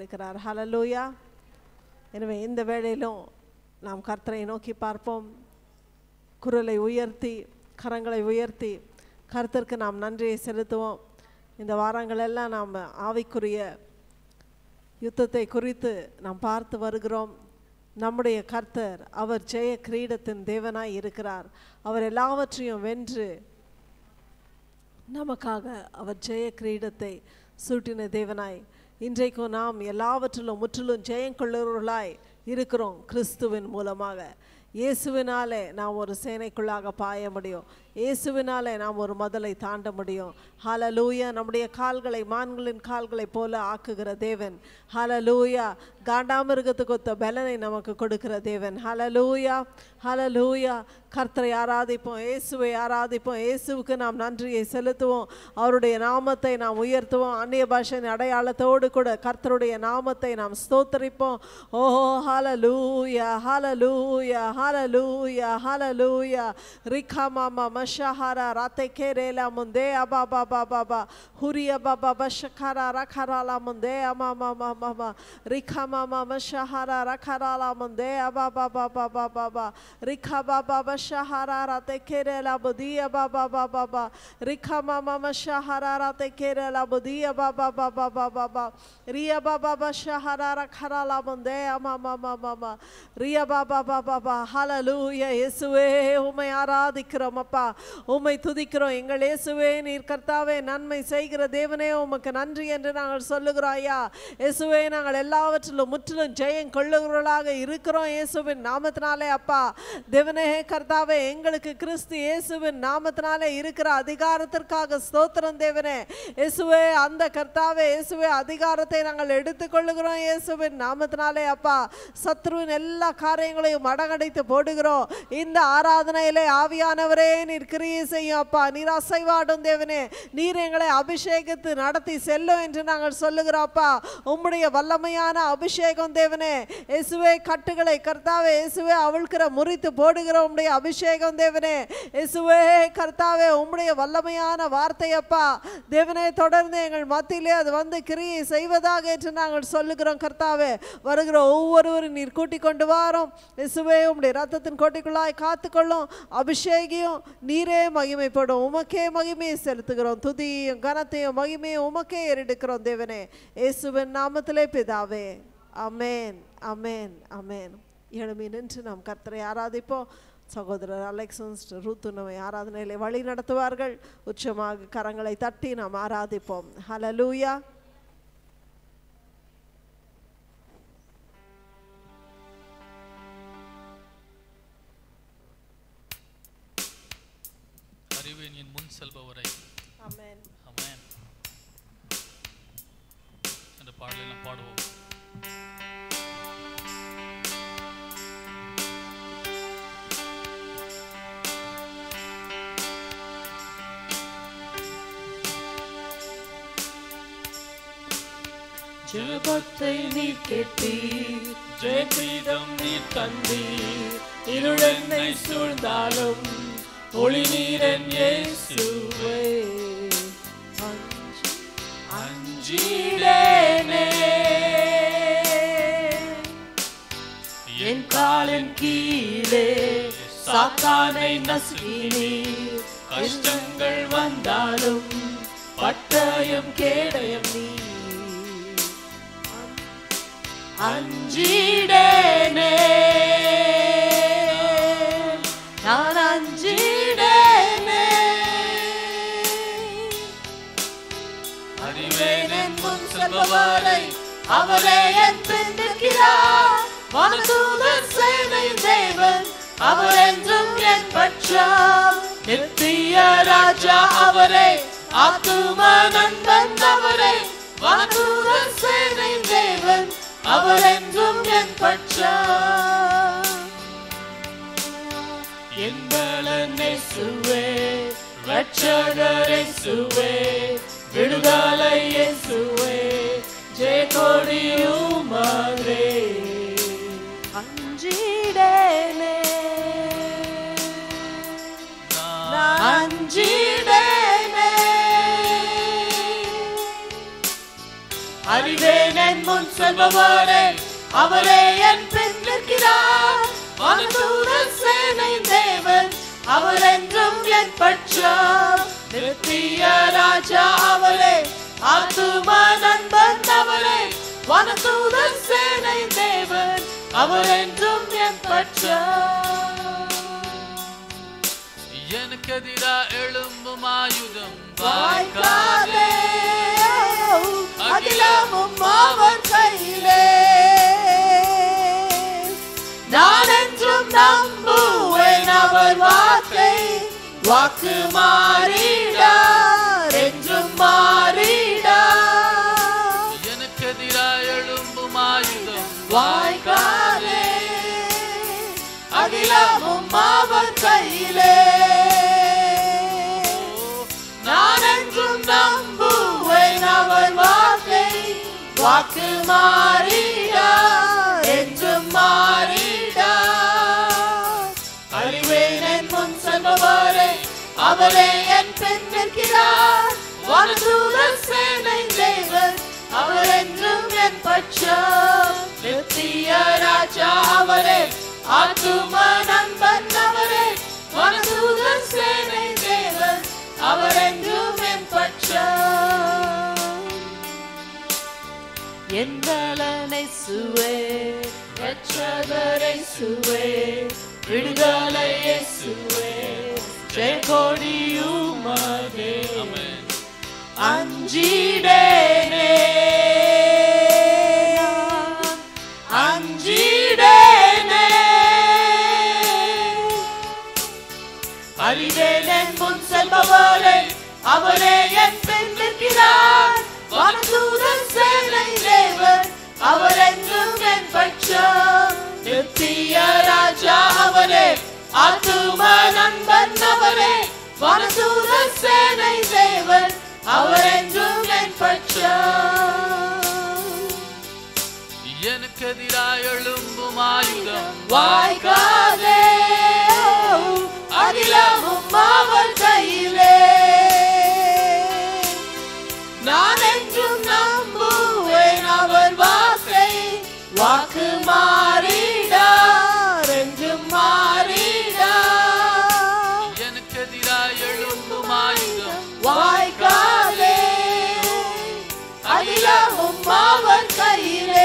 இருக்கிறார். ஹல்லேலூயா. எனவே இந்த வேளையிலும் நாம் கர்த்தரை நோக்கி பார்ப்போம். குரலை உயர்த்தி கரங்களை உயர்த்தி கர்த்தருக்கு நாம் நன்றியை செலுத்துவோம். இந்த வாரங்களெல்லாம் நாம் ஆவிக்குரிய யுத்தத்தை குறித்து நாம் பார்த்து வருகிறோம். நம்முடைய கர்த்தர் அவர் ஜெய கிரீடத்தின் தேவனாய் இருக்கிறார். அவர் எல்லாவற்றையும் வென்று நமக்காக அவர் ஜெய கிரீடத்தை சூட்டின தேவனாய் இன்றைக்கும் நாம் எல்லாவற்றிலும் முற்றிலும் ஜெயம் கொள்ளுகிறவர்களாய் இருக்கிறோம். கிறிஸ்துவின் மூலமாக இயேசுவினாலே நாம் ஒரு சேனைக்குள்ளாக பாய முடியும். இயேசுவினாலே நாம் ஒரு மதலை தாண்ட முடியும். ஹல்லேலூயா. நம்முடைய கால்களை மான்களின் கால்களை போல ஆக்குகிற தேவன். ஹல்லேலூயா. காண்டாமிருகத்துக்கு ஒத்த பலனை நமக்கு கொடுக்கிற தேவன். ஹல்லேலூயா. ஹல்லேலூயா. கர்த்தரை ஆராதிப்போம், இயேசுவை ஆராதிப்போம். இயேசுவுக்கு நாம் நன்றியை செலுத்துவோம். அவருடைய நாமத்தை நாம் உயர்த்துவோம். அந்நிய பாஷையின் அடையாளத்தோடு கூட கர்த்தருடைய நாமத்தை நாம் ஸ்தோத்தரிப்போம். ஓஹோ ஹல்லேலூயா, ஹல்லேலூயா, ஹல்லேலூயா, ஹல்லேலூயா. ரிகமாமா மஷஹாரா ராத்தை கேரேலா முந்தே அபா பாபா பாபா ஹுரியா பாபா பஷகாரா ரகராலா முந்தே அமா மாமா மாமா ரிகமாமா மஷஹாரா ரகராலா முந்தே அபா பாபா பாபா பாபா ரிகா பாபா பஷஹாரா ராத்தை கேரேலா புதியா பாபா பாபா பாபா ரிகமாமா மஷஹாரா ராத்தை கேரேலா புதியா பாபா பாபா பாபா ரியா பாபா பஷஹாரா ரகராலா முந்தே அமா மாமா மாமா ரியா பாபா பாபா. ஹல்லேலூயா. இயேசுவே உம்மை ஆராதிக்கிறோம் அப்பா, உம்மை துதிக்கிறோம். எங்கள் இயேசுவே நீர் கர்த்தாவே நன்மை செய்கிற தேவனே உமக்கு நன்றி என்று நாங்கள் சொல்லுகிறோம் ஐயா. இயேசுவே நாங்கள் எல்லாவற்றிலும் முற்றிலும் ஜெயம் கொள்ளுகிறவர்களாக இருக்கிறோம் இயேசுவின் நாமத்தினாலே அப்பா. தேவனே கர்த்தாவே எங்களுக்கு கிறிஸ்து இயேசுவின் நாமத்தினாலே இருக்கிற அதிகாரத்திற்காக ஸ்தோத்திரம் தேவனே. இயேசுவே அந்த கர்த்தாவே இயேசுவே அதிகாரத்தை நாங்கள் எடுத்துக்கொள்ளுகிறோம் இயேசுவின் நாமத்தினாலே அப்பா. சத்ருவின் எல்லா காரியங்களையும் அடங்கடைத்து போடுகிறோம். இந்த ஆராதனையிலே ஆவியானவரே நீர் கிரியை செய்யும் அப்பா. நீர் அசைவாடும் தேவனே. நீர் எங்களை அபிஷேகத்து நடத்தி செல்லும் என்று நாங்கள் சொல்லுகிறோம் அப்பா. உம்முடைய வல்லமையான அபிஷேகம் தேவனே. இயேசுவே கட்டுகளை கர்த்தாவே இயேசுவே அவிழ்க்கிற முறித்து போடுகிற உம்முடைய அபிஷேகம் தேவனே. இயேசுவே கர்த்தாவே உம்முடைய வல்லமையான வார்த்தை அப்பா தேவனே தொடர்ந்து எங்கள் மத்தியிலே அது வந்து கிரியை செய்வதாக என்று நாங்கள் சொல்லுகிறோம் கர்த்தாவே. வருகிற ஒவ்வொருவரும் நீர் கூட்டிக் கொண்டு வாரோம் இயேசுவே. உம்முடைய ரத்தத்தின் கோட்டைக்குள்ளாய் காத்துக்கொள்ளும், அபிஷேகியும், நீரே மகிமைப்படும். உமக்கே மகிமையை செலுத்துகிறோம். துதியும் கனத்தையும் மகிமையும் உமக்கே ஏறெடுக்கிறோம் தேவனே. இயேசுவின் நாமத்திலே பிதாவே. அமேன், அமேன், அமேன். எழுமி நின்று நாம் கர்த்தரை ஆராதிப்போம். சகோதரர் அலெக்சன்ஸ் ரூத்து நம்மை ஆராதனையிலே வழி நடத்துவார்கள். உச்சமாக கரங்களை தட்டி நாம் ஆராதிப்போம். ஹல்லேலூயா. முன் செல்பவரை ஆமென், ஆமென் என்ற பாடலை நாம் பாடுவோம். ஜெபத்தை நீ கேட்டீர், ஜெயகிரீடம் நீ தந்தீர். இருளென்னை சூழ்ந்தாலும் ஒளி நீரன் இயேசுவே. அஞ்சிடேனே என் காலின் கீழே சாத்தானை நசுக்கினீர். கஷ்டங்கள் வந்தாலும் பட்டயம் கேடயம் நீ. அஞ்சிடேனே நான் அஞ்சிடேனே. அறிவேன் என் முன் செல்பவரை, அவரே என் பின் நிற்கிறார். வானதூதர் சேனையின் தேவன், அவர் என்றும் என் பட்சம். நித்திய ராஜா அவரே, ஆத்தும நண்பன் அவரே. வானதூதர் சேனையின் தேவன், அவர் என்றும் என் பட்சம். என் பலன் இயேசுவே, ரட்சகர் இயேசுவே, விடுதலை இயேசுவே, ஜெயக்கொடியும் உமதே. அஞ்சிடேனே நான் அஞ்சிடேனே. அறிவேன் என் முன் செல்பவரே அவரே என் பின் நிற்கிறார். வானதூதர் சேனை தேவன் அவர் என்றும் என் பட்சம். நித்திய ராஜா அவரே ஆத்தும நண்பன் அவரே. வானதூதர் சேனை தேவன் அவர் என்றும் என் பட்சம். எனக்கு எதிரா எழும்பும் ஆயுதம் வாய்க்காதே அகிலமும் அவர் கையிலே. நான் என்றும் நம்புவேன் அவர் வார்த்தை. வாக்கு மாறிடார் என்றும் மாறிடார். எனக்கு எதிரா எழும்பும் ஆயுதம் வாய்க்காதே அகிலமும் அவர் கையிலே. நான் என்றும் நம்புவேன் அவர் வார்த்தை. வாக்கு மாறிடார் என்றும் மாறிடார். அறிவேன் என் முன் செல்பவரே அவரே என் பின் நிற்கிறார். வானதூதர் சேனை தேவன் அவர் என்றும் என் பட்சம். நித்திய ராஜா அவரே ஆத்தும நண்பன் அவரே. வானதூதர் சேனை தேவன் அவர் என்றும் என் பட்சம். என் பலனை சுவே ரட்சகரை சுவே விடுதலை இயேசுவே ஜெயக்கொடியுமதே. அஞ்சிடேனே அஞ்சிடேனே. அறிவேன் என் முன் செல்பவரே அவரே என் பின் நிற்கிறார். வானதூதர் சேனை தேவன் அவர் என்றும் என் பட்சம். நித்திய ராஜா அவரே ஆத்தும நண்பன் அவரே. வானதூதர் சேனை தேவன் அவர் என்றும் என் பட்சம். எனக்கு எதிரா எழும்பும் ஆயுதம் வாய்க்காதே அகிலமும் அவர் கையிலே. நான் என்றும் நம்புவேன் அவர் வார்த்தை. வாக்கு மாறிடார் என்றும் மாறிடார். எனக்கு எதிரா எழும்பும் ஆயுதம் வாய்க்காதே அகிலமும் அவர் கையிலே.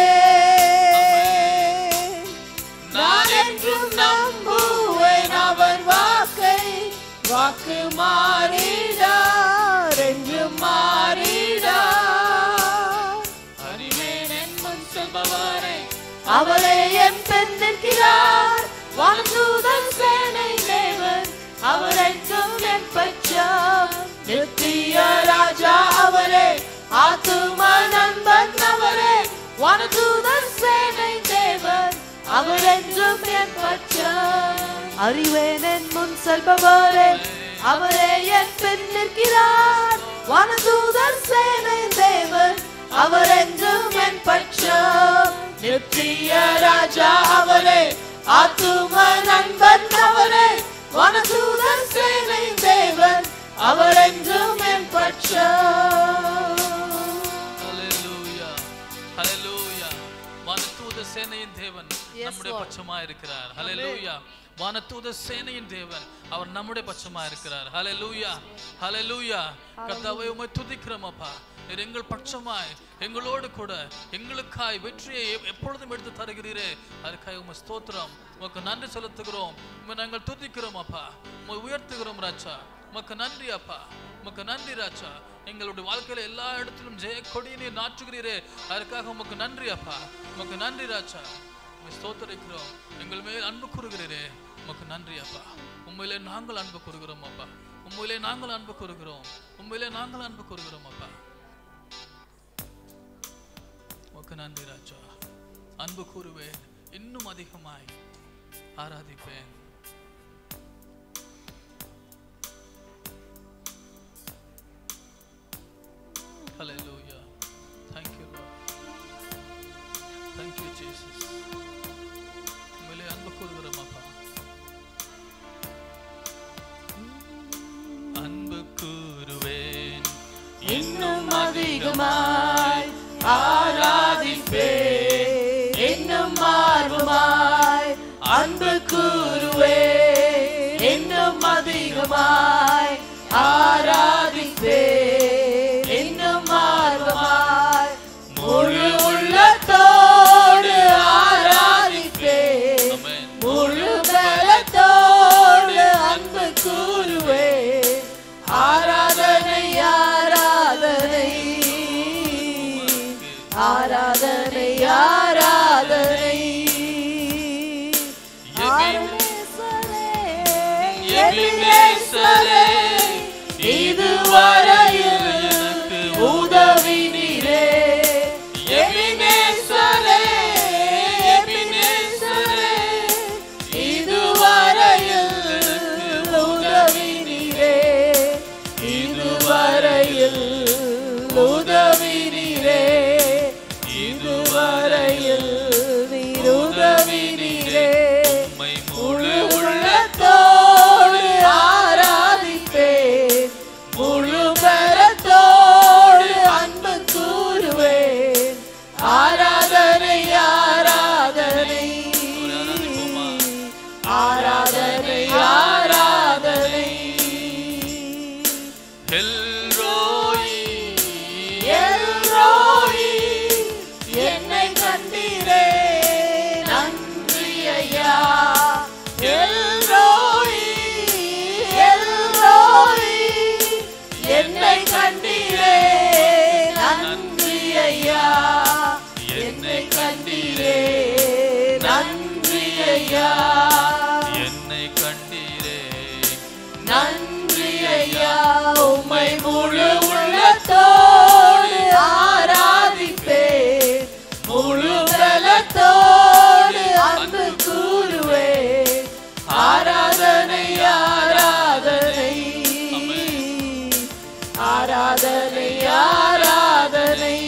நான் என்றும் நம்புவேன் அவர் வாக்கை. வாக்கு மாறிடார் என்றும் மாறிடார். அறிவேன் என் முன் செல்பவரே அவரே என் பின் நிற்கிறார். வானதூதர் சேனை தேவன் அவர் என்றும் என் பட்சம். நித்திய ராஜா அவரே ஆத்தும நண்பன் அவரே. வானதூதர் சேனை தேவன் அவர் என்றும் என் பட்சம். அறிவேன் என் முன் செல்பவரே அவரே என் பின் நிற்கிறார். வானதூதர் சேனை தேவன் அவர் என்றும் என் பட்சம். நித்திய ராஜா அவரே ஆத்தும நண்பன் அவரே. வானதூதர் சேனை தேவன் அவர் என்றும் என் பட்சம். ஹல்லேலூயா ஹல்லேலூயா. வானதூதர் சேனையின் தேவன் நம்முடைய பட்சமா இருக்கிறார். ஹல்லேலூயா. வானதூதர் சேனையின் தேவன் அவர் நம்முடைய பட்சமா இருக்கிறார். ஹல்லேலூயா ஹல்லேலூயா. கர்த்தாவே உம்மை துதிக்கிறோம் அப்பா. நீர் எங்கள் பட்சமாய் எங்களோடு கூட எங்களுக்காய் வெற்றியை எப்பொழுதும் எடுத்து தருகிறீரே. அதுக்காக உம்மை ஸ்தோத்திரம். உமக்கு நன்றி செலுத்துகிறோம். உம்மை நாங்கள் துதிக்கிறோம் அப்பா. உம்மை உயர்த்துகிறோம் ராஜா. உமக்கு நன்றி அப்பா. உமக்கு நன்றி ராஜா. எங்களுடைய வாழ்க்கையில எல்லா இடத்திலும் ஜெய கொடியை நீர் நாட்டுகிறீரே. அதற்காக உமக்கு நன்றி அப்பா. உமக்கு நன்றி ராஜா. உம்மை ஸ்தோத்திரிக்கிறோம். எங்கள் மேல் அன்பு கூறுகிறீரே. உமக்கு நன்றி அப்பா. உண்மையிலே நாங்கள் அன்பு கூறுகிறோம் அப்பா. உண்மையிலே நாங்கள் அன்பு கூறுகிறோம். உண்மையிலே நாங்கள் அன்பு கூறுகிறோம் அப்பா. உமக்கு நன்றி ராஜா. அன்பு கூறுவேன். இன்னும் அதிகமாய் ஆராதிப்பேன். Hallelujah. Thank you, Lord. Thank you, Jesus. உம்மிலே அன்பு கூறுகிறோம் அப்பா. அன்பு கூறுவேன். இன்னும் அதிகமாய் ஆராதிப்பேன். அதிகமாய் அன்பு கூறுவே, இன்னும் அதிகமாய் ஆராதிப்பே, இன்னும் ஆர்வமாய் முழு உள்ளத்தோடு ஆராதிப்பே, முழு பலத்தோடு அன்பு கூறுவே. ஆராதனை ஆராதனை ஆராதனை ஆராதனை எபினேசரே, இதுவரையில் எனக்கு உதவி நீரே. எபினேசரே, எபினேசரே, இதுவரையில் உதவி நீரே. இதுவரையில் உதவி நீரே. இதுவரையில் நீர் உதவி நீரே. முழு உள்ளத்தோடு ஆராதிப்பேன், முழு பலத்தோடு அன்பு கூறுவேன். ஆராதனை ஆராதனை ஆராதனை ஆராதனை. எல்ரோயி எல்ரோயி, என்னை கண்டீரே நன்றி ஐயா. எல்ரோயி எல்ரோயி, என்னை கண்டீரே நன்றி ஐயா. என்னை கண்டீரே நன்றி ஐயா. என்னை கண்டீரே நன்றி ஐயா. உம்மை முழு உள்ளத்தோடு ஆராதிப்பேன், முழு பலத்தோடு அன்பு கூறுவேன். ஆராதனை ஆராதனை ஆராதனை ஆராதனை.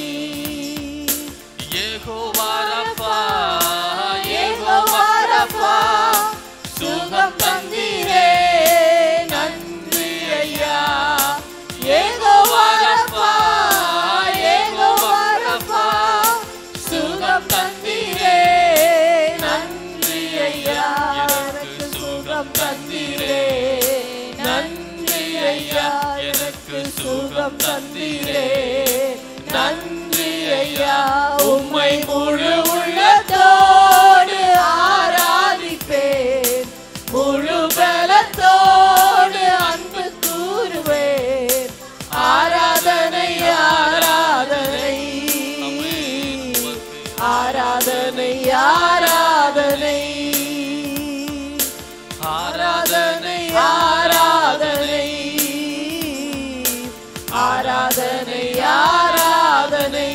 யெகோவா ரஃபா, யெகோவா ரஃபா, சுகம் தந்தீரே நன்றி ஐயா. யெகோவா ரஃபா, யெகோவா ரஃபா, சுகம் தந்தீரே நன்றி ஐயா. எனக்கு சுகம் தந்தீரே நன்றி ஐயா. எனக்கு சுகம் தந்தீரே நன்றி ஐயா. உம்மை முழு உள்ளத்தோடு ஆராதிப்பேன், முழு பலத்தோடு அன்பு கூறுவேன். ஆராதனை ஆராதனை ஆராதனை ஆராதனை ஆராதனை ஆராதனை ஆராதனை ஆராதனை.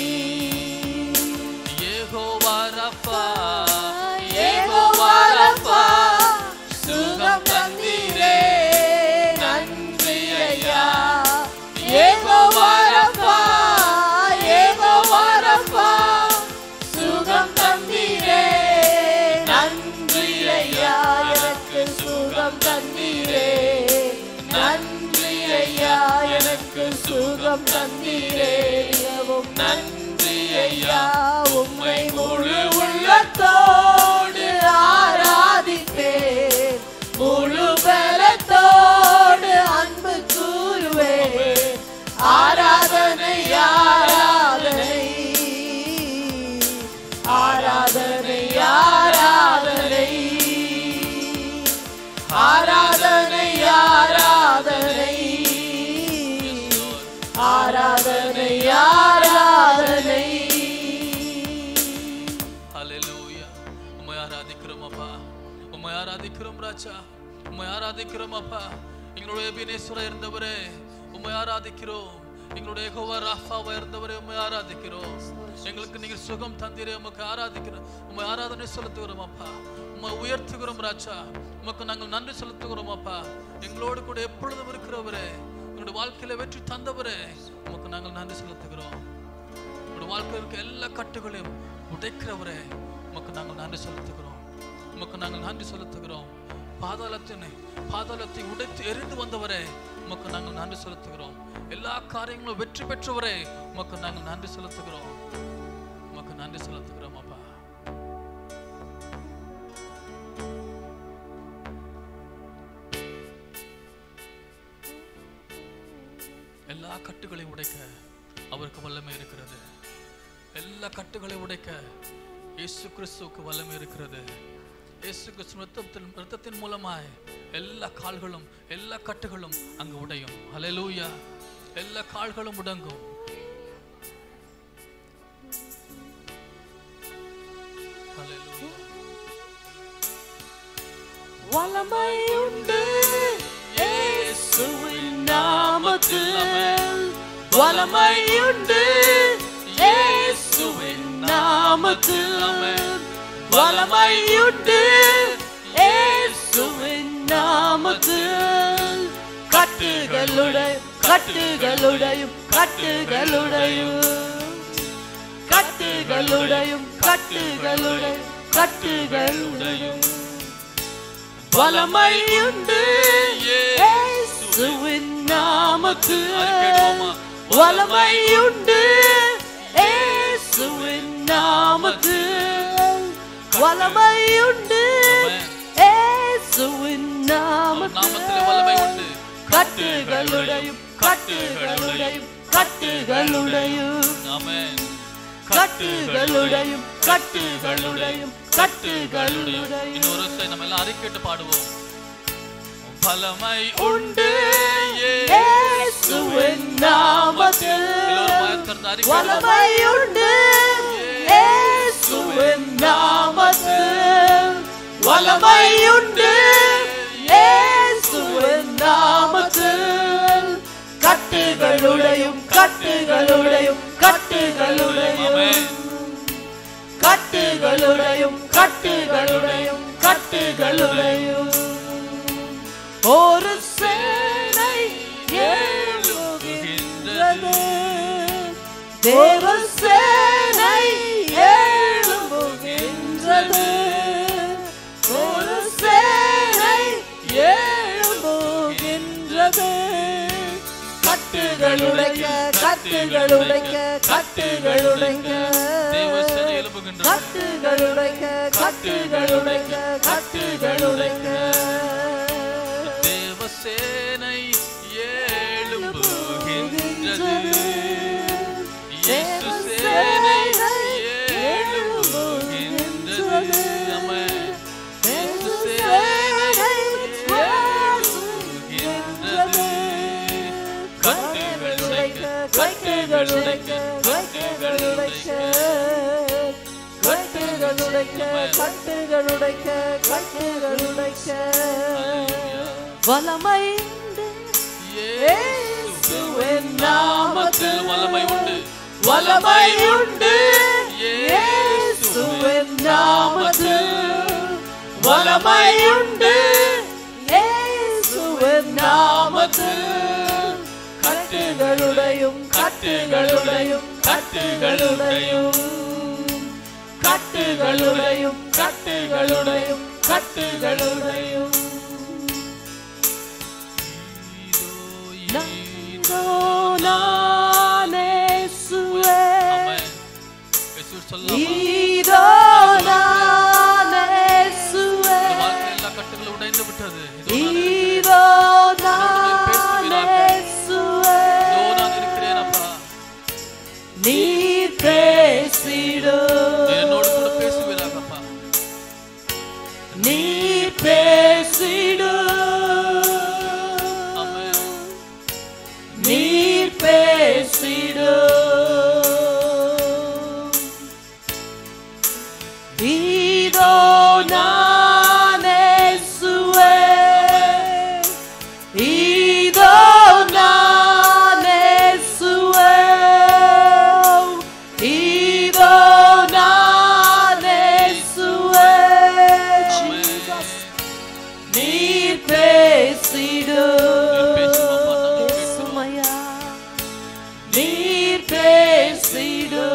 யெகோவா ரஃபா, யெகோவா ரஃபா, சுகம் தந்தீரே நன்றி ஐயா. யெகோவா ரஃபா, யெகோவா ரஃபா, சுகம் தந்தீரே நன்றி ஐயா. எனக்கு சுகம் தந்தீரே நன்றி ஐயா. எனக்கு சுகம் தந்தீரே மிகவும் நன்றி ஐயா. உம்மை முழு உள்ளத்தோடு ஆராதிப்பேன், முழு பலத்தோடு அன்பு கூறுவேன். ஆராதனை ஆராதனை ஆராதனை ஆராதனை ஆராதனை ஆராதனை ஆராதனை ஆராதனை. ஹல்லேலூயா. உம்மை ஆராதிக்கிறோம் அப்பா, உம்மை ஆராதிக்கிறோம் ராஜா, உம்மை ஆராதிக்கிறோம் அப்பா. எங்களுடைய எபினேசரா இருந்தவரே உம்மை ஆராதிக்கிறோம். எங்களுடைய யெகோவா ராஃபாவா இருந்தவரே உம்மை ஆராதிக்கிறோம். எங்களுக்கு நீங்க சுகம் தந்தீரே உமக்கு ஆராதிக்கிறோம். உம்மை ஆராதனை செலுத்துகிறோம் அப்பா, உம்மை உயர்த்துகிறோம் ராஜா. உமக்கு நாங்கள் நன்றி செலுத்துகிறோம் அப்பா. எங்களோடு கூட எப்பொழுதும் இருக்கிறவரே, எங்களுடைய வாழ்க்கையில வெற்றி தந்தவரே, உமக்கு நாங்கள் நன்றி செலுத்துகிறோம். உங்களுடைய வாழ்க்கையில் இருக்க எல்லா கட்டுகளையும் உடைக்கிறவரே, உமக்கு நாங்கள் நன்றி செலுத்துகிறோம். உமக்கு நாங்கள் நன்றி செலுத்துகிறோம். பாதாளத்தை உடைத்து எரிந்து வந்தவரே, உமக்கு நாங்கள் நன்றி செலுத்துகிறோம். எல்லா காரியங்களும் வெற்றி பெற்றவரே, உமக்கு நாங்கள் நன்றி செலுத்துகிறோம். உமக்கு நன்றி செலுத்துகிறோம் அப்பா. எல்லா கட்டுகளை உடைக்க அவருக்கு வல்லமை இருக்கிறது. எல்லா கட்டுகளை உடைக்க இயேசு கிறிஸ்துவுக்கு வல்லமை இருக்கிறது. இயேசு கிறிஸ்து இரத்தத்தின் மூலமாய் எல்லா கால்களும் எல்லா கட்டுகளும் அங்கு உடையும். ஹல்லேலூயா. எல்லா கால்களும் உடங்கும். ஹல்லேலூயா. வல்லமை உண்டு இயேசுவின் நாமத்தில், வல்லமை உண்டு இயேசுவின் நாமத்தில், வல்லமை உண்டு இயேசுவின் நாமத்தில். கட்டுகளுடையும் கட்டுகளுடையும் கட்டுகளுடையும் கட்டுகளுடையும் கட்டுகளுடையும் கட்டுகளுடையும் வல்லமை உண்டு இயேசுவின் நாமத்தில், வல்லமை உண்டு இயேசுவின் நாமத்தில், வல்லமை உண்டு இயேசுவின் நாமத்தில். வல்லமை உண்டு. கட்டுகளுடையும் கட்டுகளுடையும் கட்டுகளுடையும் ஆமென். கட்டுகளுடையும் கட்டுகளுடையும் கட்டுகளுடையும். இன்னொரு நம்ம எல்லாம் அறிக்கையிட்டு பாடுவோம். வல்லமை உண்டு இயேசுவின் நாமத்தில், வல்லமை உண்டு இயேசுவின் நாமத்தில், வல்லமை உண்டு இயேசுவின் நாமத்தில். கட்டுகளுடையும் கட்டுகளுடையும் கட்டுகளுடையும் கட்டுகளுடையும் கட்டுகளுடையும் கட்டுகளுடையும் ஒரு சேனை எழும்புகின்றது, தேவ சேனை எழும்புகின்றது, ஒரு சேனை எழும்புகின்றது. கட்டுகளுடைய கட்டுகளுடைய கட்டுகளுடைய கட்டுகளுடைய கட்டுகளுடைய கட்டுகளுடைய தேவசேனை எழும்புகின்றது, இயேசு சேனை எழும்புகின்றது. ஆமென். இயேசு சேனை எழும்புகின்றது. கட்டுகளுடைய கட்டுகளுடைய கட்டுகளுடைய கட்டுகளுடைய கட்டுகளுடைய கட்டுகளுடைய வல்லமை உண்டு இயேசுவின் நாமத்தில், வல்லமை உண்டு. வல்லமை உண்டு இயேசுவின் நாமத்தில், வல்லமை உண்டு இயேசுவின் நாமத்தில். கட்டுகளுடையும் கட்டுகளுடையும் கட்டுகளுடையும் கட்டுகளுடையும் கட்டுகளுடையும் கட்டுகளுடையும் இதோ நான் இயேசுவே, இதோ நான் இயேசுவே, எல்லா கட்டுகளும் உடைந்து விட்டது. இதோ நான் இயேசுவே, நான் இருக்கிறேன் அப்பா. நீர் பேசிடு, என்னோடு கூட பேசுவீராக அப்பா. நீர் பேசிடு, ஆமென். நீர் பேசிடு. இதோ நான் இயேசுவே, இதோ நான் இயேசுவே, இதோ நான் இயேசுவே. Jesus, நீர் பேசிடு, இயேசுமையா, நீர் பேசிடு.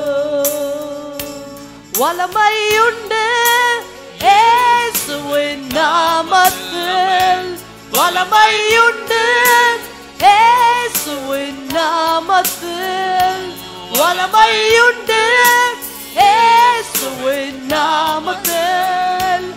வல்லமை உண்டு இயேசுவின் நாமத்தில், வல்லமை உண்டு இயேசுவின் நாமத்தில், வல்லமை உண்டு இயேசுவின் நாமத்தில்.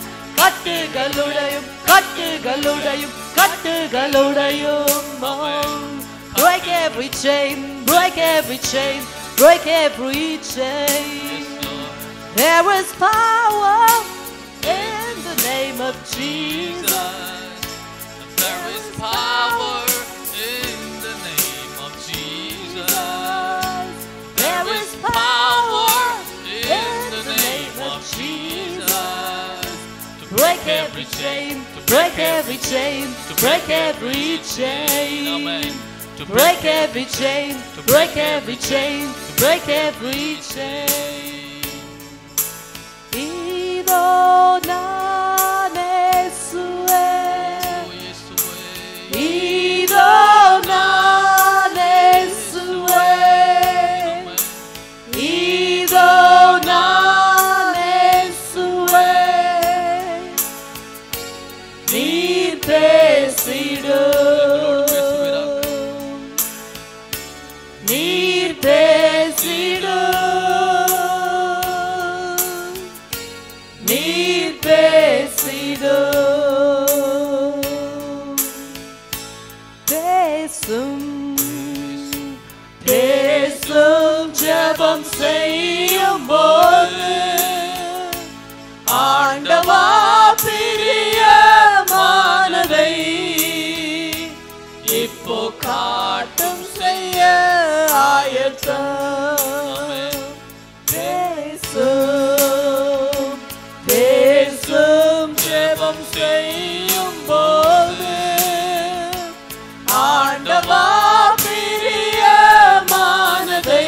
கட்டுகளுடையும் கட்டுகளுடையும் கட்டுகளுடையும் break every every chain, break every chain, break every chain. Yes, Lord. There is power in the name of Jesus. There is power in the name of Jesus. There is power in the name of Jesus. To Break every chain, to break every chain, to break every chain. Amen. To Break every chain, to break every chain, to break every chain. Ido nanesue, Oh, Yeshua. Ido nanesue, Ido nanesue. Need pesido, need pesido, need pesido. Pesum, pesum ஜெபம் செய்யும் போது ஆண்டவா பிரியமானதை இப்போ காட்டும் செய்ய ஆயத்தம். பேசும் பேசும் ஜெபம் செய்யும் போது ஆண்டவா பிரியமானதை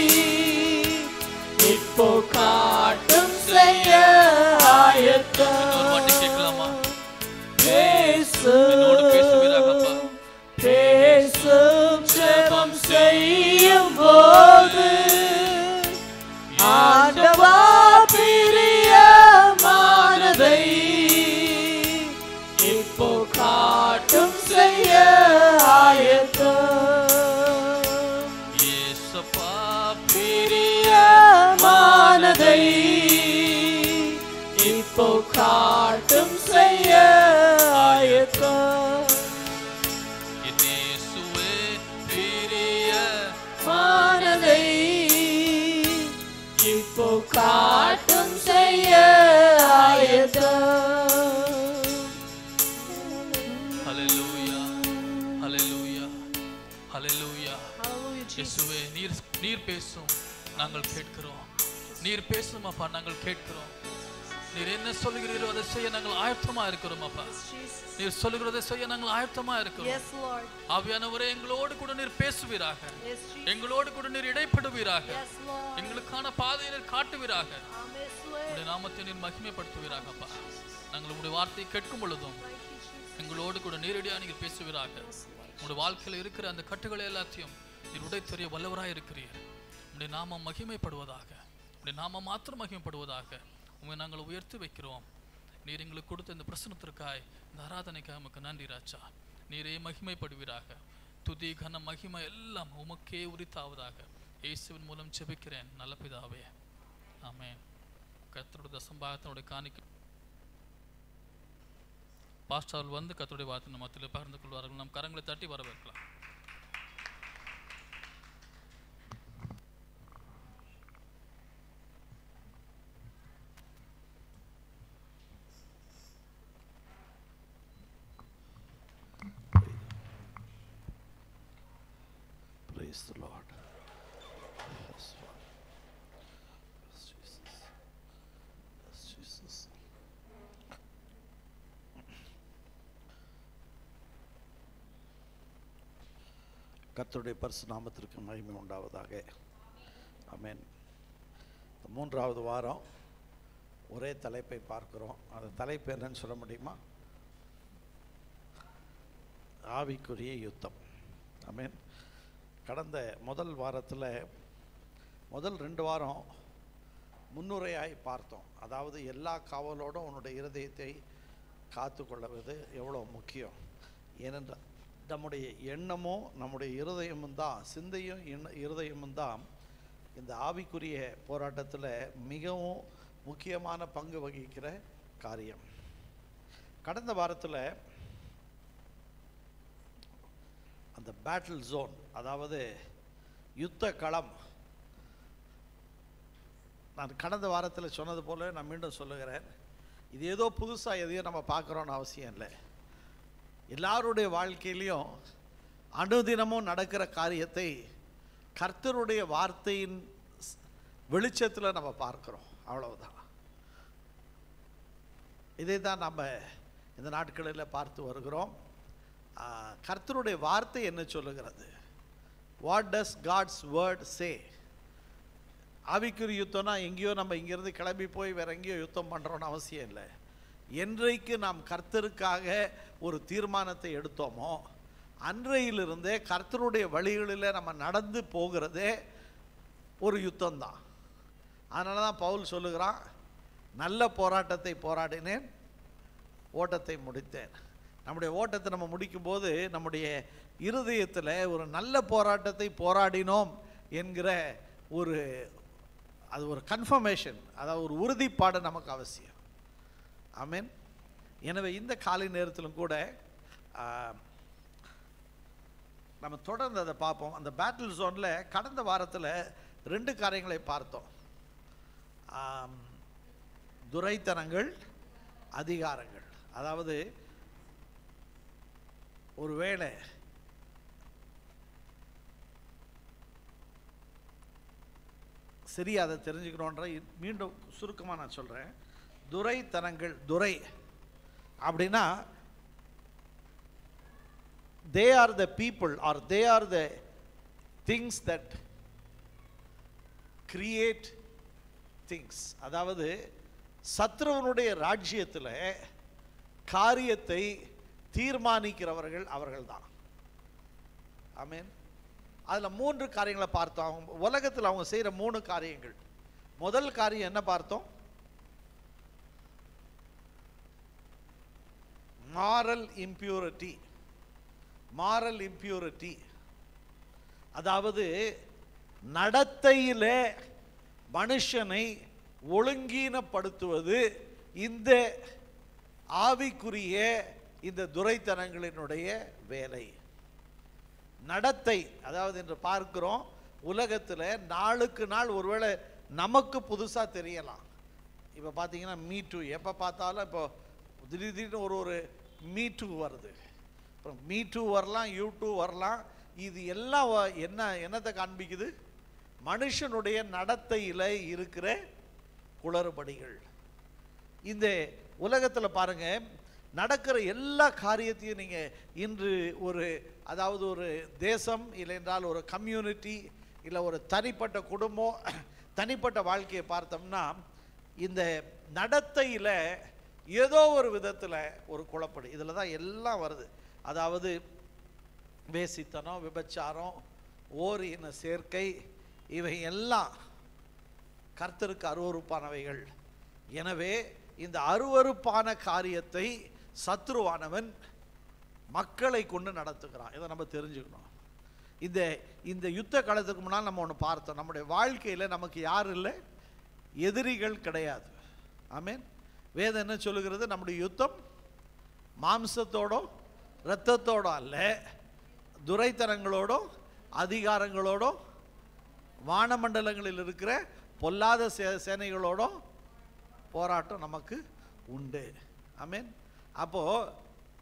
இப்போ காட்டும் செய்ய இன்னொரு வாட்டி கேட்கலாமா? என்னோடு பேசுவீராகப்பா. பேசும் ஜெபம் செய்யும் போது ஆண்டவா பிரியமானதை இப்போ காட்டும் செய்ய ஆயத்தம். இயேசப்பா பிரியமானதை இப்போ காட்டும் செய்ய ஆயத்தம். இயேசுவே பிரிய மானதை இப்போ காட்டும் செய்ய ஆயத்தம். ஹல்லேலூயா ஹல்லேலூயா ஹல்லேலூயா. இயேசுவே நீர் பேசும், நாங்கள் கேட்கிறோம். நீர் பேசும் அப்பா, நாங்கள் கேட்கிறோம். நீர் என்ன சொல்லுகிறீரோ அதை செய்ய நாங்கள் ஆயத்தமா இருக்கிறோம் அப்பா. நீர் சொல்லுகிறதை செய்ய நாங்கள் ஆயத்தமா இருக்கிறோம். ஆவியானவரே, எங்களோடு கூட நீர் பேசுவீராக, எங்களோடு கூட நீர் இடைப்படுவீராக, எங்களுக்கான பாதையை நீர் காட்டுவீராக, உடைய நாமத்தை நீர் மகிமைப்படுத்துவீராக அப்பா. நாங்கள் உடைய வார்த்தையை கேட்கும் பொழுதும் எங்களோடு கூட நேரடியாக நீர் பேசுவீராக. உடைய வாழ்க்கையில் இருக்கிற அந்த கட்டுகளை எல்லாத்தையும் நீர் உடைத்தெறிய வல்லவராய் இருக்கிறீர். உடைய நாமம் மகிமைப்படுவதாக, உடைய நாமம் மாத்திரம் மகிமைப்படுவதாக உண்மை நாங்கள் உயர்த்தி வைக்கிறோம். நீர் எங்களுக்கு கொடுத்த இந்த பிரசனத்திற்காய், இந்த ஆராதனைக்காக உமக்கு நன்றி ராஜா. நீரே மகிமைப்படுவீராக. துதி கன மகிமை எல்லாம் உமக்கே உரித்தாவதாக. இயேசுவின் மூலம் ஜெபிக்கிறேன் நல்ல பிதாவே, ஆமென். கர்த்தருடைய தசம்பாகத்தினுடைய காணிக்கை பாஸ்டர் வந்து கர்த்தருடைய வார்த்தை நம்ம மத்தியில் பகிர்ந்து கொள்வார்கள். நம் கரங்களை தட்டி வரவேற்கலாம். Praise the Lord. Yes, Lord. Yes, Jesus. Yes, Jesus. கர்த்தருடைய பரிசு நாமத்திற்கு மகிமை உண்டாவதாக. ஆமென். மூன்றாவது வாரம் ஒரே தலைப்பை பார்க்கிறோம். அந்த தலைப்பு என்னன்னு சொல்ல முடியுமா? ஆவிக்குரிய யுத்தம். ஆமென். கடந்த முதல் வாரத்தில் முதல் 2 வாரம் முன்னுரையாய் பார்த்தோம். அதாவது எல்லா காவலோடும் உன்னுடைய இருதயத்தை காத்து கொள்வது எவ்வளோ முக்கியம். ஏனென்றால் நம்முடைய எண்ணமும் நம்முடைய இருதயமும் தான், சிந்தையும் இருதயமும் தான் இந்த ஆவிக்குரிய போராட்டத்தில் மிகவும் முக்கியமான பங்கு வகிக்கிற காரியம். கடந்த வாரத்தில் அந்த பேட்டில் ஜோன், அதாவது யுத்த களம். நான் கடந்த வாரத்தில் சொன்னது போல நான் மீண்டும் சொல்லுகிறேன், இது ஏதோ புதுசாக எதையும் நம்ம பார்க்குறோன்னு அவசியம் இல்லை. எல்லாருடைய வாழ்க்கையிலையும் அனுதினமும் நடக்கிற காரியத்தை கர்த்தருடைய வார்த்தையின் வெளிச்சத்தில் நம்ம பார்க்குறோம், அவ்வளவுதான். இதை தான் நம்ம இந்த நாட்களில் பார்த்து வருகிறோம். கர்த்தருடைய வார்த்தை என்ன சொல்லுகிறது? What does God's word say? ஆவிக்குரிய யுத்தம்னா எங்கேயோ நம்ம இங்கேருந்து கிளம்பி போய் வேற எங்கேயோ யுத்தம் பண்ணுறோன்னு அவசியம் இல்லை. என்றைக்கு நாம் கர்த்தருக்காக ஒரு தீர்மானத்தை எடுத்தோமோ அன்றையிலிருந்தே கர்த்தருடைய வழிகளில் நம்ம நடந்து போகிறதே ஒரு யுத்தம்தான். அதனால தான் பவுல் சொல்லுகிறான், நல்ல போராட்டத்தை போராடினேன், ஓட்டத்தை முடித்தேன். நம்முடைய ஓட்டத்தை நம்ம முடிக்கும்போது நம்முடைய இருதயத்தில் ஒரு நல்ல போராட்டத்தை போராடினோம் என்கிற அது ஒரு கன்ஃபர்மேஷன், அதாவது ஒரு உறுதிப்பாடு நமக்கு அவசியம். ஆமென். எனவே இந்த காலை நேரத்திலும் கூட நம்ம தொடர்ந்து அதை பார்ப்போம். அந்த பேட்டில் ஜோனில் கடந்த வாரத்தில் 2 காரியங்களை பார்த்தோம். துரைத்தனங்கள், அதிகாரங்கள். அதாவது ஒருவேளை சரியா அதை தெரிஞ்சுக்கணுன்ற மீண்டும் சுருக்கமாக நான் சொல்கிறேன். துரைத்தனங்கள், துரை அப்படின்னா they are the people or they are the things that create things. அதாவது சத்ருவனுடைய ராஜ்யத்தில் காரியத்தை தீர்மானிக்கிறவர்கள் அவர்கள்தான். ஆமென். அதில் 3 காரியங்களை பார்த்தோம். உலகத்தில் அவங்க செய்கிற 3 காரியங்கள். முதல் காரியம் என்ன பார்த்தோம்? Moral impurity. மாரல் இம்பியூரிட்டி அதாவது நடத்தையிலே மனுஷனை ஒழுங்கீனப்படுத்துவது இந்த ஆவிக்குரிய இந்த துரைத்தனங்களினுடைய வேலை. நடத்தை, அதாவது என்று பார்க்கிறோம் உலகத்தில் நாளுக்கு நாள் ஒருவேளை நமக்கு புதுசாக தெரியலாம். இப்போ பார்த்தீங்கன்னா மீ2, எப்போ பார்த்தாலும் இப்போ திடீர்னு ஒரு மீ2 வருது, அப்புறம் மீ2 வரலாம், யூ2 வரலாம். இது எல்லாம் என்னத்தை காண்பிக்குது? மனுஷனுடைய நடத்தையில் இருக்கிற குளறுபடிகள். இந்த உலகத்தில் பாருங்க, நடக்கிற எல்லா காரியத்தையும் நீங்கள் இன்று அதாவது ஒரு தேசம் இல்லை என்றால் ஒரு கம்யூனிட்டி இல்லை ஒரு தனிப்பட்ட குடும்பம், தனிப்பட்ட வாழ்க்கையை பார்த்தோம்னா இந்த நடத்தையில் ஏதோ ஒரு விதத்தில் ஒரு குழப்படி இதில் தான் எல்லாம் வருது. அதாவது வேசித்தனம், விபச்சாரம், ஓர் இன சேர்க்கை, இவை எல்லாம் கர்த்தருக்கு அருவருப்பானவைகள். எனவே இந்த அருவருப்பான காரியத்தை சத்ருவானவன் மக்களை கொண்டு நடத்துகிறான். இதை நம்ம தெரிஞ்சுக்கணும். இந்த யுத்த காலத்துக்கு முன்னால் நம்ம ஒன்று பார்த்தோம், நம்முடைய வாழ்க்கையில் நமக்கு யார் இல்லை, எதிரிகள் கிடையாது. ஆமென். வேதம் என்ன சொல்லுகிறது? நம்முடைய யுத்தம் மாம்சத்தோடோ இரத்தத்தோடோ அல்ல, துரைத்தனங்களோடோ அதிகாரங்களோடோ வானமண்டலங்களில் இருக்கிற பொல்லாத சேனைகளோடோ போராட்டம் நமக்கு உண்டு. ஆமென். அப்போது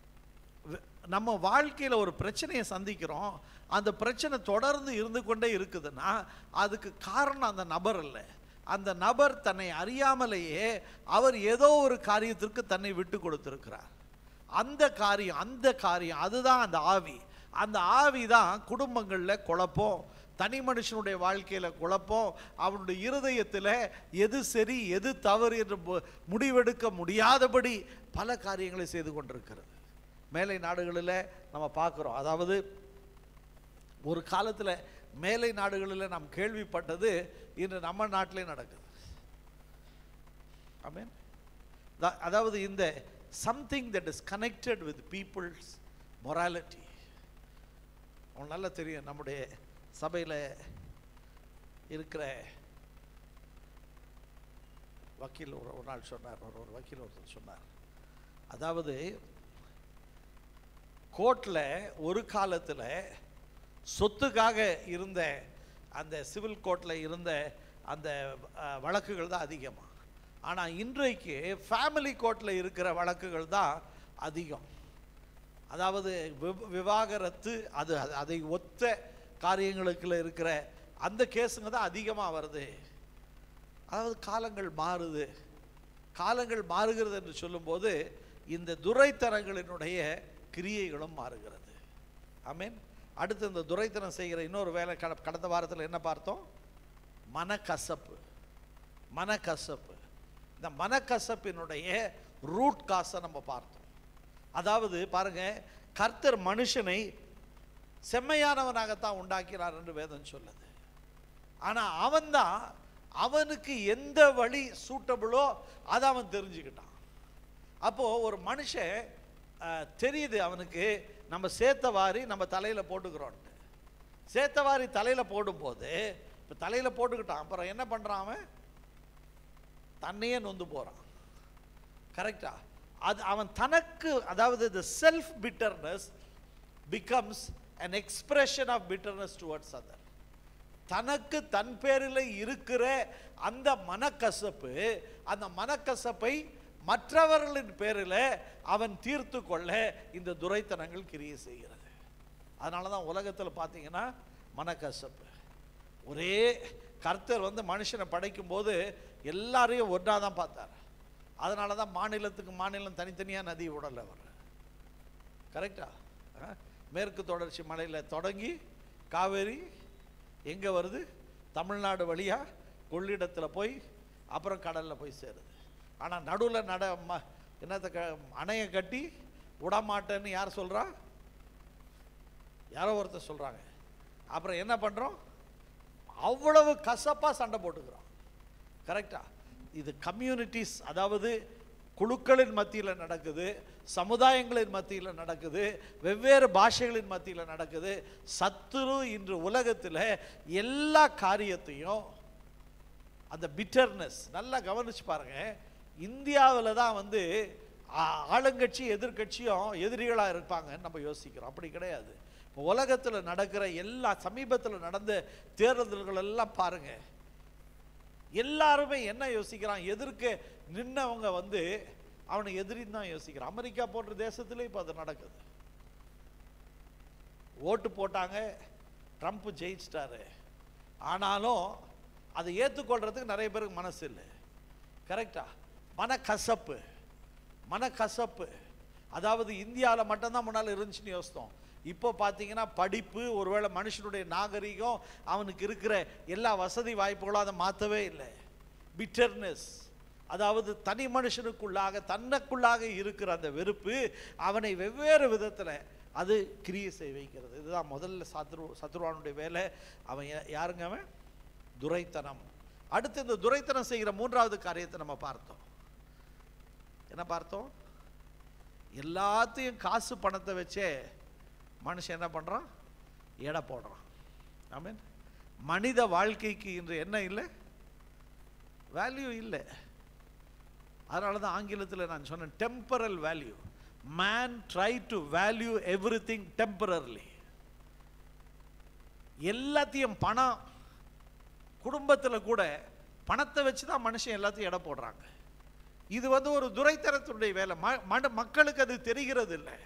நம்ம வாழ்க்கையில் ஒரு பிரச்சனையை சந்திக்கிறோம், அந்த பிரச்சனை தொடர்ந்து இருந்து கொண்டே இருக்குதுன்னா அதுக்கு காரணம் அந்த நபர் இல்லை. அந்த நபர் தன்னை அறியாமலேயே அவர் ஏதோ ஒரு காரியத்திற்கு தன்னை விட்டு கொடுத்திருக்கிறார். அந்த காரியம் அதுதான் அந்த ஆவி. அந்த ஆவி தான் குடும்பங்களில் குழப்பம், தனி மனுஷனுடைய வாழ்க்கையில் குழப்பம், அவனுடைய இருதயத்தில் எது சரி எது தவறு என்று முடிவெடுக்க முடியாதபடி பல காரியங்களை செய்து கொண்டிருக்கிறது. மேலை நாடுகளில் நம்ம பார்க்குறோம். அதாவது ஒரு காலத்தில் மேலை நாடுகளில் நாம் கேள்விப்பட்டது இன்று நம்ம நாட்டிலே நடக்குது. ஆமென். அதாவது இந்த something that is connected with people's morality. அவங்களுக்கு நல்லா தெரியும், நம்முடைய சபையில் இருக்கிற வக்கீல் ஒரு நாள் சொன்னார், ஒரு வக்கீல் ஒருத்தர் சொன்னார், அதாவது கோர்ட்டில் ஒரு காலத்தில் சொத்துக்காக இருந்த அந்த சிவில் கோர்ட்டில் இருந்த அந்த வழக்குகள் தான் அதிகமாக. ஆனால் இன்றைக்கு ஃபேமிலி கோர்ட்டில் இருக்கிற வழக்குகள் தான் அதிகம். அதாவது விவாகரத்து, அது அதை ஒத்த காரியங்களுக்குள்ள இருக்கிற அந்த கேஸுங்க தான் அதிகமாக வருது. அதாவது காலங்கள் மாறுது. காலங்கள் மாறுகிறது என்று சொல்லும்போது இந்த துரைத்தனங்களினுடைய கிரியைகளும் மாறுகிறது. ஆமென். அடுத்து இந்த துரைத்தனம் செய்கிற இன்னொரு வேலை கடந்த வாரத்தில் என்ன பார்த்தோம்? மனக்கசப்பு. மனக்கசப்பு. இந்த மனக்கசப்பினுடைய ரூட் காசை நம்ம பார்த்தோம். அதாவது பாருங்க, கர்த்தர் மனுஷனை செம்மையானவனாகத்தான் உண்டாக்கிறார் என்று வேதம் சொல்லுது. ஆனால் அவன்தான் அவனுக்கு எந்த வழி சூட்டபிளோ அதை அவன் தெரிஞ்சுக்கிட்டான். அப்போது ஒரு மனுஷன் தெரியுது அவனுக்கு, நம்ம சேத்தவாரி நம்ம தலையில் போட்டுக்கிறோன்ட்டு. சேத்தவாரி தலையில் போடும்போது இப்போ தலையில் போட்டுக்கிட்டான், அப்புறம் என்ன பண்ணுறான்? அவன் தன்னையே நொந்து போகிறான். கரெக்டா? அது அவன் தனக்கு, அதாவது the self bitterness becomes an expression of bitterness towards other. தனக்கு தன் பேரில் இருக்கிற அந்த மனக்கசப்பு, அந்த மனக்கசப்பை மற்றவர்களின் பேரில் அவன் தீர்த்து கொள்ள இந்த துரைத்தனங்கள் கிரியை செய்கிறது. அதனால தான் உலகத்தில் பார்த்தீங்கன்னா மனக்கசப்பு. ஒரே கர்த்தர் மனுஷனை படைக்கும் போது எல்லாரையும் ஒன்றா தான் பார்த்தார். அதனால தான் மாநிலத்துக்கு மாநிலம் தனித்தனியாக நதி விடலை அவர். கரெக்டா? மேற்கு தொடர்ச்சி மலையில் தொடங்கி காவேரி எங்கே வருது? தமிழ்நாடு வழியாக கொள்ளிடத்தில் போய் அப்புறம் கடலில் போய் சேருது. ஆனால் நடுவில் என்னத்தை அணையை கட்டி விடமாட்டேன்னு யார் சொல்கிறா? யாரோ ஒருத்தர் சொல்கிறாங்க. அப்புறம் என்ன பண்ணுறோம்? அவ்வளவு கசப்பாக சண்டை போட்டுக்கிறோம். கரெக்டா? இது கம்யூனிட்டிஸ், அதாவது குழுக்களின் மத்தியில் நடக்குது, சமுதாயங்களின் மத்தியில் நடக்குது, வெவ்வேறு பாஷைகளின் மத்தியில் நடக்குது. சத்துரு இன்று உலகத்தில் எல்லா காரியத்தையும் அந்த பிட்டர்னஸ் நல்லா கவனிச்சு பாருங்க. இந்தியாவில் தான் ஆளுங்கட்சி எதிர்கட்சியும் எதிரிகளாக இருப்பாங்கன்னு நம்ம யோசிக்கிறோம். அப்படி கிடையாது. உலகத்தில் நடக்கிற எல்லா சமீபத்தில் நடந்த தேர்தல்கள் எல்லாம் பாருங்க, எல்லாருமே என்ன யோசிக்கிறான்? எதிர்க்க நின்னவங்க அவனை எதிரின்னு தான் யோசிக்கிறான். அமெரிக்கா போன்ற தேசத்துல இப்போ அது நடக்குது. ஓட்டு போட்டாங்க, ட்ரம்ப் ஜெயிச்சிட்டாரு. ஆனாலும் அதை ஏற்றுக்கொள்றதுக்கு நிறைய பேருக்கு மனசு இல்லை. கரெக்டா? மனக்கசப்பு. மனக்கசப்பு. அதாவது இந்தியாவில் மட்டும்தான் முன்னால் இருந்துச்சுன்னு யோசித்தோம். இப்போ பார்த்தீங்கன்னா படிப்பு, ஒருவேளை மனுஷனுடைய நாகரிகம், அவனுக்கு இருக்கிற எல்லா வசதி வாய்ப்புகளும் அதை மாற்றவே இல்லை. பிட்டர்னஸ், அதாவது தனி மனுஷனுக்குள்ளாக தன்னுக்குள்ளாக இருக்கிற அந்த வெறுப்பு அவனை வெவ்வேறு விதத்தில் அது கிரியை செய்ய வைக்கிறது. இதுதான் முதல்ல சத்ருவானுடைய வேலை. அவன் யாருங்க? அவன் துரைத்தனம். அடுத்து இந்த துரைத்தனம் செய்கிற மூன்றாவது காரியத்தை நம்ம பார்த்தோம். என்ன பார்த்தோம்? எல்லாத்தையும் காசு பணத்தை வச்சே மனுஷன் என்ன பண்ணுறான்? எடை போடுறான். ஆமென். மனித வாழ்க்கைக்கு இன்று என்ன இல்லை? வேல்யூ இல்லை. அதனால தான் ஆங்கிலத்தில் நான் சொன்னேன் temporal value. Man try to value everything temporarily. எல்லாத்தையும் பணம், குடும்பத்தில் கூட பணத்தை வச்சு தான் மனுஷன் எல்லாத்தையும் எடை போடுறாங்க. இது ஒரு துரைத்தனத்துடைய வேலை. மக்களுக்கு அது தெரிகிறது இல்லை.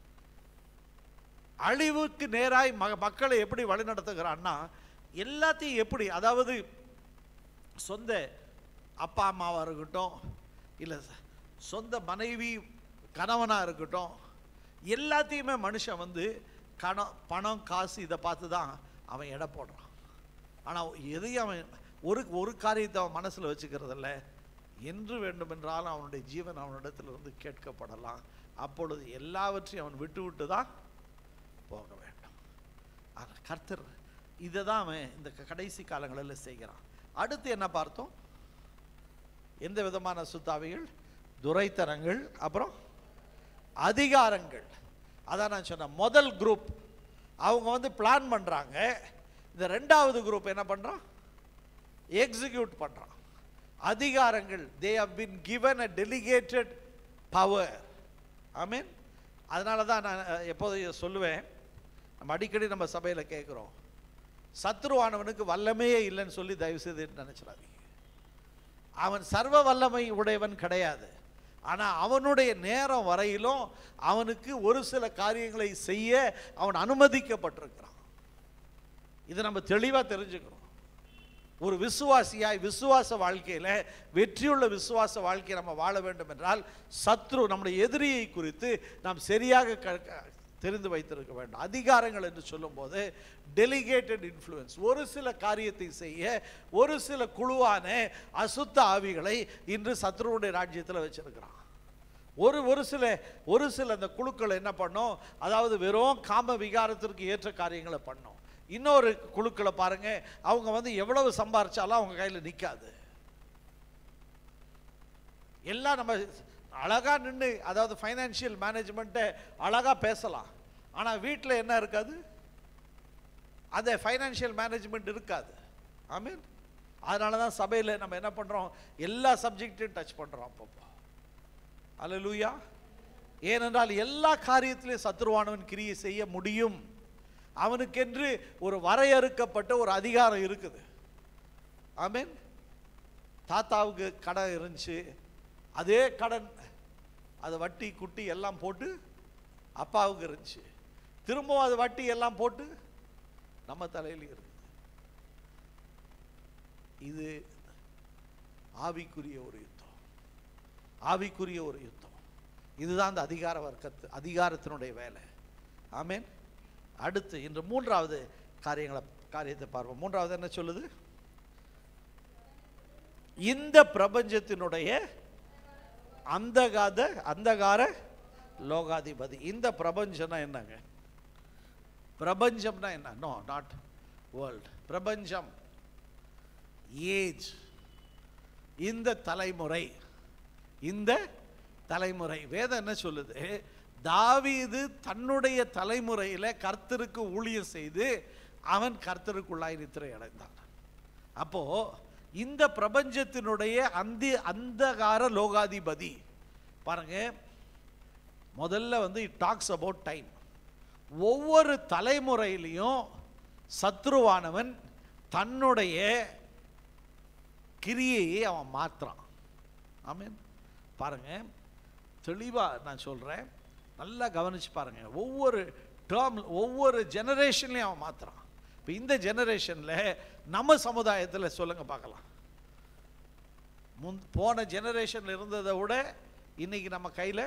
அழிவுக்கு நேராய் மக்களை எப்படி வழிநடத்துகிறான்னா, எல்லாத்தையும் எப்படி, அதாவது சொந்த அப்பா அம்மாவாக இருக்கட்டும், இல்லை சொந்த மனைவி கணவனாக இருக்கட்டும், எல்லாத்தையுமே மனுஷன் பணம் காசு இதை பார்த்து தான் அவன் எடை போடுறான். ஆனால் எதையும் அவன் ஒரு காரியத்தை அவன் மனசில் வச்சுக்கிறதில்ல. என்று வேண்டுமென்றாலும் அவனுடைய ஜீவன் அவனிடத்திலிருந்து கேட்கப்படலாம். அப்பொழுது எல்லாவற்றையும் அவன் விட்டு விட்டு தான் போக வேண்டும். கர்த்தர் இதை தான் அவன் இந்த கடைசி காலங்களில் செய்கிறான். அடுத்து என்ன பார்த்தோம்? எந்த விதமான சுத்தாவிகள்? துரைத்தனங்கள், அப்புறம் அதிகாரங்கள். அதான் நான் சொன்னேன், முதல் குரூப் அவங்க பிளான் பண்ணுறாங்க. இந்த ரெண்டாவது குரூப் என்ன பண்ணுறான்? எக்ஸிக்யூட் பண்ணுறான். அதிகாரங்கள், they have been given a delegated power. ஆமென். அதனால தான் நான் எப்போதும் சொல்லுவேன், நம்ம அடிக்கடி நம்ம சபையில் கேட்குறோம், சத்ருவானவனுக்கு வல்லமையே இல்லைன்னு சொல்லி தயவு செய்து நினைச்சிடாதீங்க. அவன் சர்வ வல்லமை உடையவன் கிடையாது. ஆனால் அவனுடைய நேரம் வரையிலும் அவனுக்கு ஒரு சில காரியங்களை செய்ய அவன் அனுமதிக்கப்பட்டிருக்கிறான். இதை நம்ம தெளிவாக தெரிஞ்சுக்கணும். ஒரு விசுவாசியாய் விசுவாச வாழ்க்கையில் வெற்றியுள்ள விசுவாச வாழ்க்கையை நம்ம வாழ வேண்டும் என்றால் சத்ரு நம்முடைய எதிரியை குறித்து நாம் சரியாக தெரிந்து வைத்திருக்க வேண்டும். அதிகாரங்கள் என்று சொல்லும்போது டெலிகேட்டட் இன்ஃப்ளூயன்ஸ், ஒரு சில காரியத்தை செய்ய ஒரு சில குழுவான அசுத்த ஆவிகளை இன்று சத்ருவுடைய ராஜ்யத்தில் வச்சிருக்கிறான். ஒரு சில அந்த குழுக்கள் என்ன பண்ணும், அதாவது வெறும் காம விகாரத்திற்கு ஏற்ற காரியங்களை பண்ணும். இன்னொரு குழுக்களை பாருங்க, அவங்க எவ்வளவு சம்பாரிச்சாலும் அவங்க கையில் நிற்காது. எல்லாம் நம்ம அழகா நின்று, அதாவது ஃபைனான்சியல் மேனேஜ்மெண்ட்டை அழகா பேசலாம், ஆனால் வீட்டில் என்ன இருக்காது, அந்த ஃபைனான்சியல் மேனேஜ்மெண்ட் இருக்காது. ஆமீன். அதனால தான் சபையில் நம்ம என்ன பண்ணுறோம், எல்லா சப்ஜெக்டையும் டச் பண்ணுறோம் அப்பப்போ. அல்லேலூயா. ஏனென்றால் எல்லா காரியத்திலையும் சத்ருவானவன் கிரியை செய்ய முடியும். அவனுக்கென்று ஒரு வரையறுக்கப்பட்ட ஒரு அதிகாரம் இருக்குது. ஆமீன். தாத்தாவுக்கு கடன் இருந்துச்சு, அதே கடன் அது வட்டி குட்டி எல்லாம் போட்டு அப்பாவுக்கு இருந்துச்சு, திரும்பவும் அது வட்டி எல்லாம் போட்டு நம்ம தலையில் இருக்குது. இது ஆவிக்குரிய ஒரு யுத்தம், ஆவிக்குரிய ஒரு யுத்தம். இதுதான் அந்த அதிகாரத்தினுடைய வேலை. ஆமீன். அடுத்து இன்று மூன்றாவது காரியத்தை பார்ப்போம். மூன்றாவது என்ன சொல்லுது? இந்த பிரபஞ்சத்தினுடைய அந்தகார லோகாதிபதி. இந்த பிரபஞ்சம்னா என்னங்க? பிரபஞ்சம்னா என்ன? No, not world. பிரபஞ்சம், ஏஜ், இந்த தலைமுறை. வேதம் என்ன சொல்லுது? தாவீது தன்னுடைய தலைமுறையில் கர்த்தருக்கு ஊழியம் செய்து அவன் கர்த்தருக்குள்ளாய் நித்திரை அடைந்தான். அப்போ இந்த பிரபஞ்சத்தினுடைய அந்தகார லோகாதிபதி பாருங்க, முதல்ல இட் டாக்ஸ் அபவுட் டைம். ஒவ்வொரு தலைமுறையிலையும் சத்ருவானவன் தன்னுடைய கிரியையை அவன் மாற்றான். ஆமீன். பாருங்க, தெளிவா நான் சொல்றேன், நல்லா கவனிச்சு பாருங்க. ஒவ்வொரு ஜெனரேஷன்லையும் அவன் மாத்துறான். இப்போ இந்த ஜெனரேஷன்ல நம்ம சமுதாயத்தில் சொல்லுங்க பார்க்கலாம், போன ஜெனரேஷன்ல இருந்ததை விட இன்னைக்கு நம்ம கையில்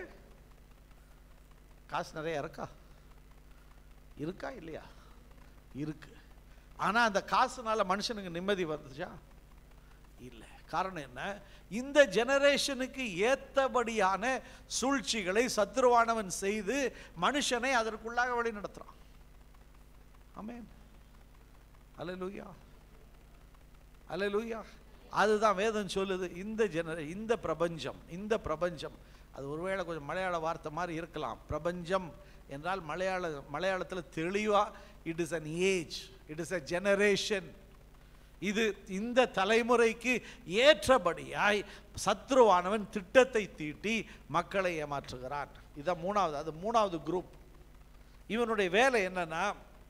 காசு நிறைய இருக்கா இல்லையா? இருக்கு. ஆனா அந்த காசுனால மனுஷனுக்கு நிம்மதி வந்துச்சா? இல்லை. காரணம் என்ன? இந்த ஜெனரேஷனுக்கு ஏத்தபடியான சூழ்ச்சிகளை சத்ருவானவன் செய்து மனுஷனை அதற்குள்ளாக வழி நடத்துறான். ஆமென். அல்லேலூயா, அல்லேலூயா. அதுதான் வேதம் சொல்லுது. இந்த பிரபஞ்சம் அது ஒருவேளை கொஞ்சம் மலையாள வார்த்தை மாதிரி இருக்கலாம். பிரபஞ்சம் என்றால் மலையாளத்தில் தெளிவா it is an age, it is a generation. இது இந்த தலைமுறைக்கு ஏற்றபடியாய் சத்ருவானவன் திட்டத்தை தீட்டி மக்களை ஏமாற்றுகிறான். இதான் மூணாவது குரூப். இவனுடைய வேலை என்னன்னா,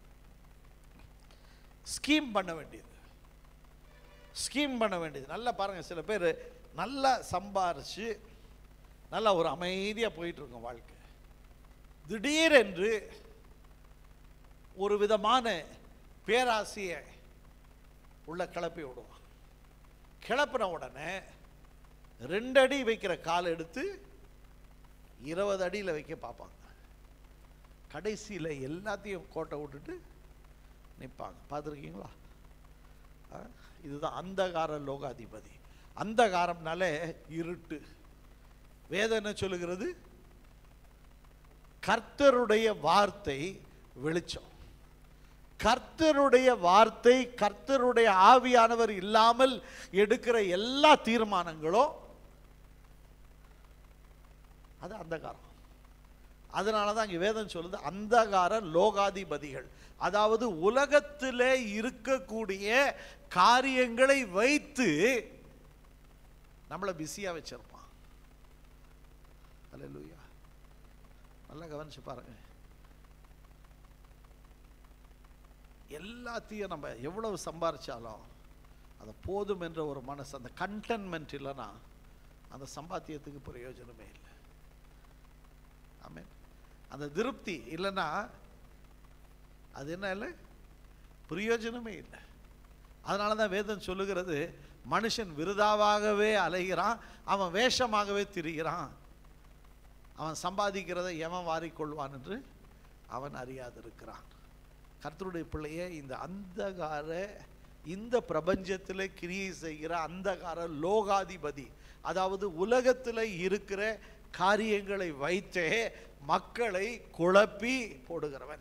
ஸ்கீம் பண்ண வேண்டியது. நல்லா பாருங்க, சில பேர் நல்லா சம்பாரிச்சு நல்லா ஒரு அமைதியாக போயிட்டு இருக்கும் வாழ்க்கை. திடீரென்று ஒரு விதமான பேராசையை உள்ள கிளப்பி விடுவான். கிளப்பின உடனே 2 அடி வைக்கிற கால் எடுத்து 20 அடியில் வைக்க பார்ப்பாங்க. கடைசியில் எல்லாத்தையும் கோட்டை விட்டுட்டு நிற்பாங்க. பார்த்துருக்கீங்களா? இதுதான் அந்தகார லோகாதிபதி. அந்தகாரம்னால இருட்டு. வேதம் என்ன சொல்லுகிறது? கர்த்தருடைய வார்த்தை வெளிச்சம். கர்த்தருடைய வார்த்தை, கர்த்தருடைய ஆவியானவர் இல்லாமல் எடுக்கிற எல்லா தீர்மானங்களும் அது அந்தகாரம். அதனால தான் இங்கே வேதம் சொல்லுது அந்தகார லோகாதிபதிகள். அதாவது உலகத்திலே இருக்கக்கூடிய காரியங்களை வைத்து நம்மளை பிஸியாக வச்சிருப்பான். அல்லேலூயா. நல்லா கவனிச்சு பாருங்க. எல்லாத்தையும் நம்ம எவ்வளவு சம்பாரிச்சாலும் அது போதும் என்ற ஒரு மனசு, அந்த கண்டென்மெண்ட் இல்லைன்னா அந்த சம்பாத்தியத்துக்கு பிரயோஜனமே இல்லை. ஆமென். அந்த திருப்தி இல்லைன்னா அது என்ன இல்லை, பிரயோஜனமே இல்லை. அதனால தான் வேதம் சொல்லுகிறது, மனுஷன் விருதாவாகவே அலைகிறான், அவன் வேஷமாகவே திரிகிறான், அவன் சம்பாதிக்கிறதை எவன் வாரிக்கொள்வான் என்று அவன் அறியாதிருக்கிறான். கர்த்தருடைய பிள்ளையே, இந்த அந்தகார, இந்த பிரபஞ்சத்தில் கிரியை செய்கிற அந்தகார லோகாதிபதி, அதாவது உலகத்தில் இருக்கிற காரியங்களை வைத்தே மக்களை குழப்பி போடுகிறவன்.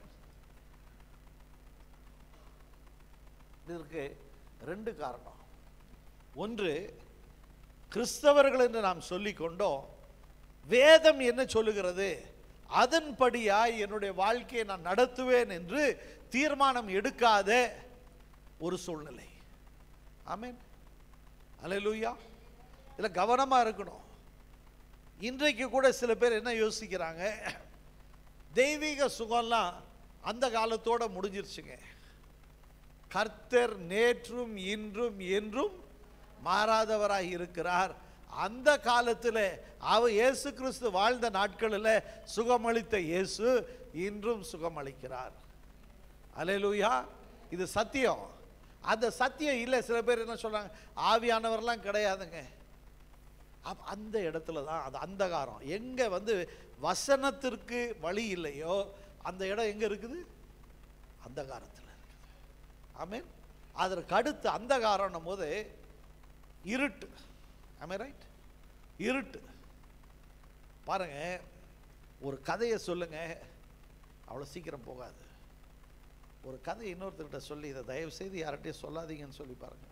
இதற்கு ரெண்டு காரணம். ஒன்று, கிறிஸ்தவர்கள் என்று நாம் சொல்லிக்கொண்டோம், வேதம் என்ன சொல்லுகிறது அதன்படியாய் என்னுடைய வாழ்க்கையை நான் நடத்துவேன் என்று தீர்மானம் எடுக்காத ஒரு சூழ்நிலை. ஆமென். அல்லேலூயா. இதில் கவனமாக இருக்கணும். இன்றைக்கு கூட சில பேர் என்ன யோசிக்கிறாங்க, தெய்வீக சுகம்லாம் அந்த காலத்தோட முடிஞ்சிருச்சுங்க. கர்த்தர் நேற்றும் இன்றும் என்றும் மாறாதவராய் இருக்கிறார். அந்த காலத்தில் இயேசு கிறிஸ்து வாழ்ந்த நாட்களில் சுகமளித்த இயேசு இன்றும் சுகமளிக்கிறார். அல்லேலூயா. இது சத்தியம். அந்த சத்தியம் இல்லை. சில பேர் என்ன சொல்றாங்க, ஆவியானவர்லாம் கிடையாதுங்க. அந்த இடத்துல தான் அது அந்தகாரம். எங்க வசனத்திற்கு வழி இல்லையோ அந்த இடம் எங்க இருக்குது, அந்தகாரத்தில் இருக்குது. ஆமென். அதற்கு அடுத்து அந்தகாரம் போது இருட்டு. ஆமென், ரைட். இருட்டு. பாருங்க, ஒரு கதையை சொல்லுங்க, அவ்வளோ சீக்கிரம் போகாது. ஒரு கதை இன்னொருத்தர்கிட்ட சொல்லி, இதை தயவு செய்து யார்கிட்டையும் சொல்லாதீங்கன்னு சொல்லி பாருங்க,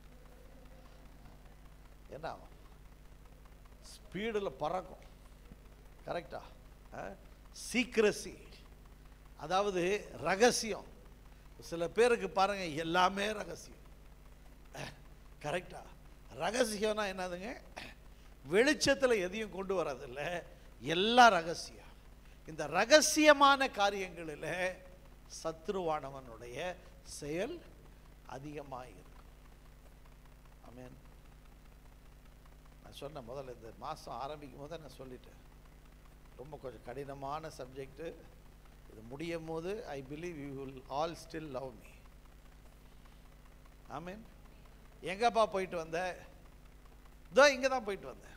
என்ன ஆகும், ஸ்பீடில் பறக்கும். கரெக்டா? சீக்ரசி, அதாவது ரகசியம். சில பேருக்கு பாருங்க எல்லாமே ரகசியம். கரெக்டா? ரகசியம்னா என்னதுங்க, வெளிச்சத்தில் எதையும் கொண்டு வரதில்லை, எல்லாம் ரகசியம். இந்த ரகசியமான காரியங்களில் சத்துருவானவனுடைய செயல் அதிகமாக இருக்கும். ஆமென். நான் சொன்ன முதல்ல இந்த மாதம் ஆரம்பிக்கும் போது நான் சொல்லிட்டேன், ரொம்ப கொஞ்சம் கடினமான சப்ஜெக்டு. இது முடியும் போது I believe you will all still love me. ஆமென். எங்கப்பா போயிட்டு வந்த? இதோ இங்கே தான் போயிட்டு வந்தேன்.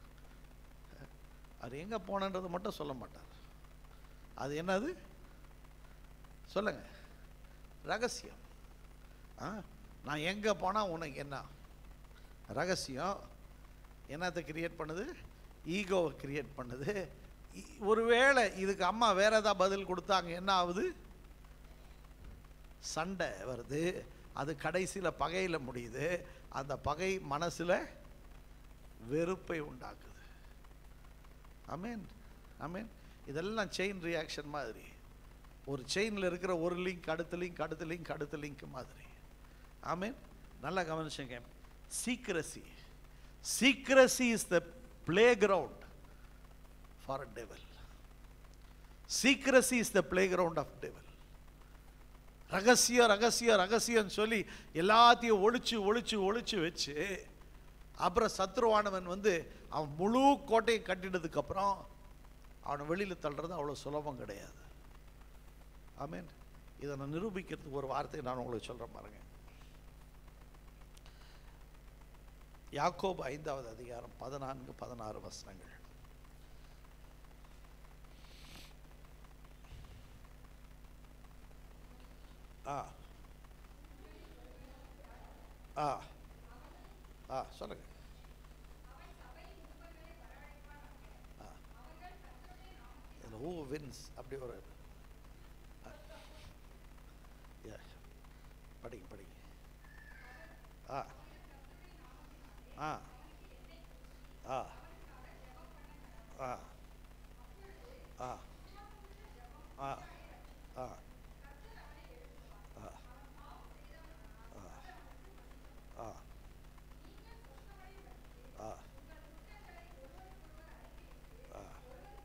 அது எங்கே போனன்றது மட்டும் சொல்ல மாட்டார். அது என்னது சொல்லுங்க, ரகசியம். நான் எங்கே போனால் உனக்கு என்ன ரகசியம்? என்னத்தை கிரியேட் பண்ணுது? ஈகோவை கிரியேட் பண்ணுது. ஒருவேளை இதுக்கு அம்மா வேற ஏதாவது பதில் கொடுத்தாங்க, என்ன ஆகுது? சண்டை வருது. அது கடைசியில் பகையில் முடியுது. அந்த பகை மனசில் வெறுப்பை உண்டாக்குது. ஆமென். ஆமென். இதெல்லாம் செயின் ரியாக்ஷன் மாதிரி. ஒரு செயினில் இருக்கிற ஒரு லிங்க் அடுத்த லிங்க் அடுத்த லிங்க் அடுத்த லிங்க் மாதிரி. ஆமென். நல்லா கவனிச்சுங்க. Secrecy. Secrecy is the playground for a devil. Secrecy is the playground of devil. ரகசியம் ரகசியம் ரகசியம் சொல்லி எல்லாத்தையும் ஒளிச்சு ஒளிச்சு ஒளிச்சு வச்சு அப்புறம் சத்ருவானவன் அவன் முழு கோட்டையை கட்டினதுக்கு அப்புறம் அவனை வெளியில் தள்ளுறது அவ்வளோ சுலபம் கிடையாது. ஆமென். இதை நான் நிரூபிக்கிறதுக்கு ஒரு வார்த்தையை நான் உங்களுக்கு சொல்கிறேன் பாருங்க. யாக்கோபு 5வது அதிகாரம் 14-16 வசனங்கள். சொல்லுங்க. who wins அப்படி ஒரு படிங்க படிங்க.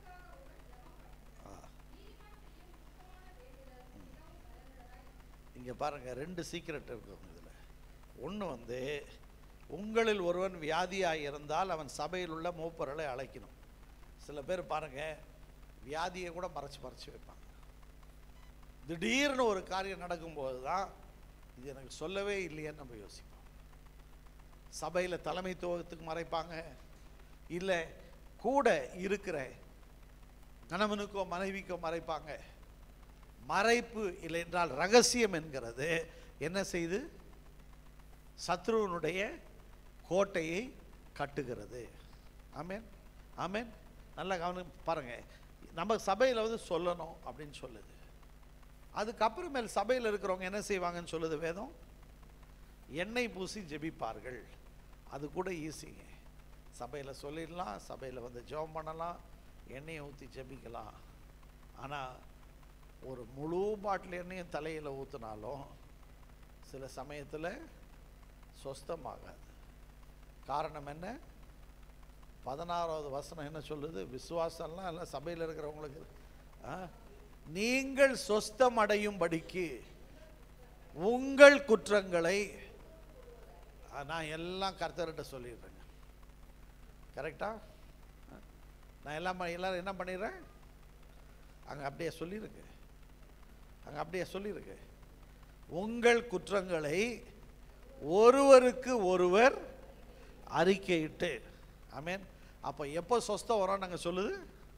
இங்க இங்கே பாருங்கள், 2 சீக்ரெட் இருக்கும் இதில். ஒன்று வந்து, உங்களில் ஒருவன் வியாதியாக இருந்தால் அவன் சபையில் உள்ள மூப்பர்களை அழைக்கணும். சில பேர் பாருங்கள், வியாதியை கூட மறைச்சு வைப்பாங்க. திடீர்னு ஒரு காரியம் நடக்கும்போது தான் இது எனக்கு சொல்லவே இல்லையேன்னு நம்ம யோசிப்போம். சபையில் தலைமைத்துவத்துக்கு மறைப்பாங்க, இல்லை கூட இருக்கிற கணவனுக்கோ மனைவிக்கோ மறைப்பாங்க. மறைப்பு இல்லை என்றால் ரகசியம் என்கிறது என்ன செய்து சத்ருவனுடைய கோட்டையை கட்டுகிறது. ஆமென், ஆமென். நல்லா கவனம் பாருங்க, நம்ம சபையில் வந்து சொல்லணும் அப்படின்னு சொல்லுது. அதுக்கப்புறமேல் சபையில் இருக்கிறவங்க என்ன செய்வாங்கன்னு சொல்லுது வேதம், எண்ணெய் பூசி ஜெபிப்பார்கள். அது கூட ஈஸிங்க, சபையில் சொல்லிடலாம், சபையில் வந்து ஜெபம் பண்ணலாம், எண்ணெயை ஊற்றி ஜெபிக்கலாம். ஆனால் ஒரு முழு பாட்டில் எண்ணெயும் தலையில் ஊற்றினாலும் சில சமயத்தில் சொஸ்தமாகாது. காரணம் என்ன? 16வது வசனம் என்ன சொல்லுது? விசுவாசம்லாம் எல்லாம் சபையில் இருக்கிறவங்களுக்கு, நீங்கள் சொஸ்தம் அடையும்படிக்கு உங்கள் குற்றங்களை நான் எல்லாம் கர்த்தர்கிட்ட சொல்லிடுறேங்க. கரெக்டா? நான் எல்லாரும் என்ன பண்ணிடுறேன், அங்கே அப்படியே சொல்லியிருக்கு, அங்கே அப்படியே சொல்லியிருக்கு, உங்கள் குற்றங்களை ஒருவருக்கு ஒருவர் அறிக்கையிட்டு. ஆமென். அப்போ எப்போ சொஸ்தம் வரும் நாங்கள் சொல்லுது?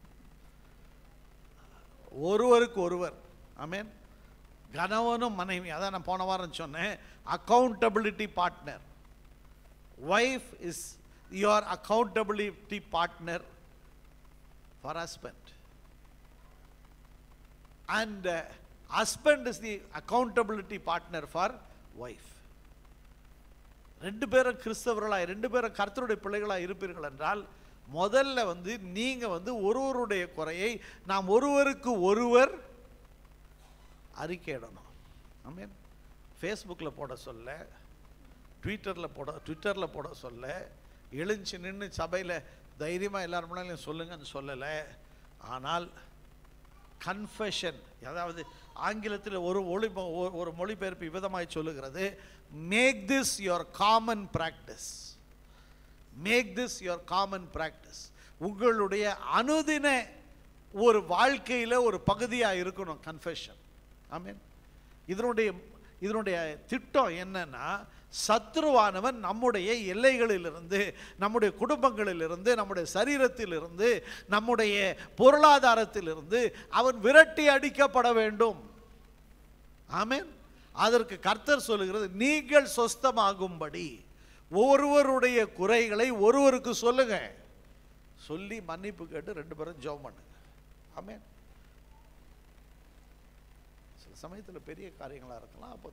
ஒருவருக்கு ஒருவர். ஆமென். கணவனும் மனைவி, அதான் நான் போன வாரம் சொன்னேன், accountability partner. Wife is your accountability partner for husband, and husband is the accountability partner for wife. 2 பேரும் கிறிஸ்தவர்களாக, 2 பேரும் கர்த்தருடைய பிள்ளைகளாக இருப்பீர்கள் என்றால் முதல்ல வந்து நீங்கள் வந்து ஒருவருடைய குறையை நாம் ஒருவருக்கு ஒருவர் அறிக்கையிடணும். ஆமென். ஃபேஸ்புக்கில் போட சொல்ல, ட்விட்டரில் போட சொல்ல, எழுஞ்சி நின்று சபையில் தைரியமாக எல்லாரும் முன்னாலையும் சொல்லுங்கன்னு சொல்லலை. ஆனால் கன்ஃபெஷன், அதாவது ஆங்கிலத்தில் ஒரு மொழிபெயர்ப்பு விதமாய் சொல்லுகிறது, make this your common practice. Make this your common practice. உங்களுடைய அனுதின ஒரு வாழ்க்கையில் ஒரு பகுதியாக இருக்கணும் கன்ஃபெஷன். ஆமென். இதனுடைய திட்டம் என்னன்னா, சத்ருவானவன் நம்முடைய எல்லைகளிலிருந்து, நம்முடைய குடும்பங்களிலிருந்து, நம்முடைய சரீரத்திலிருந்து, நம்முடைய பொருளாதாரத்திலிருந்து அவன் விரட்டி அடிக்கப்பட வேண்டும். ஆமென். அதற்கு கர்த்தர் சொல்லுகிறது, நீங்கள் சொஸ்தமாகும்படி ஒருவருடைய குறைகளை ஒருவருக்கு சொல்லுங்க, சொல்லி மன்னிப்பு கேட்டு 2 பேரும் ஜெபம் பண்ணுங்க. ஆமென். சில சமயத்தில் பெரிய காரியங்களாக இருக்கலாம், அப்போ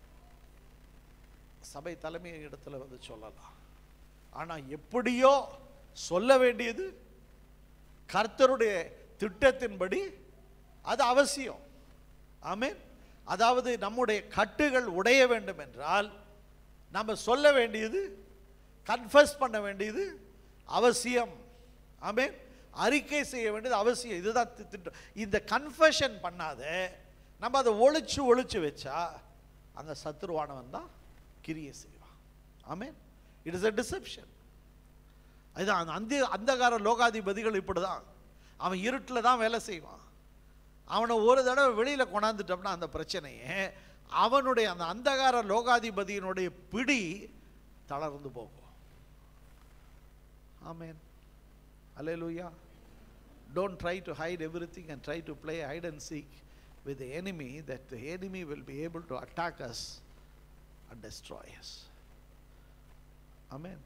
சபை தலைமை இடத்துல வந்து சொல்லலாம். ஆனால் எப்படியோ சொல்ல வேண்டியது கர்த்தருடைய திட்டத்தின்படி அது அவசியம். ஆமென். அதாவது நம்முடைய கட்டுகள் உடைய வேண்டும் என்றால் நம்ம சொல்ல வேண்டியது, கன்ஃபஸ் பண்ண வேண்டியது அவசியம். ஆமென். அறிக்கை செய்ய வேண்டியது அவசியம். இதுதான் திட்டம். இந்த கன்ஃபஷன் பண்ணாத நம்ம அதை ஒளிச்சு வச்சா அங்கே சத்துருவானவன் தான் கிரியை செய்வான். ஆமென். It is a deception. அதுதான் அந்தகார லோகாதிபதிகள் இப்படி தான். அவன் இருட்டில் தான் வேலை செய்வான். அவனை ஒரு தடவை வெளியில் கொண்டாந்துட்டோம்னா அந்த பிரச்சனையே, அவனுடைய அந்த அந்தகார லோகாதிபதியினுடைய பிடி தளர்ந்து போகும். ஆமென். அல்லேலூயா. Don't try to hide everything and try to play hide and seek with the enemy, that the enemy will be able to attack us and destroy us. Amen.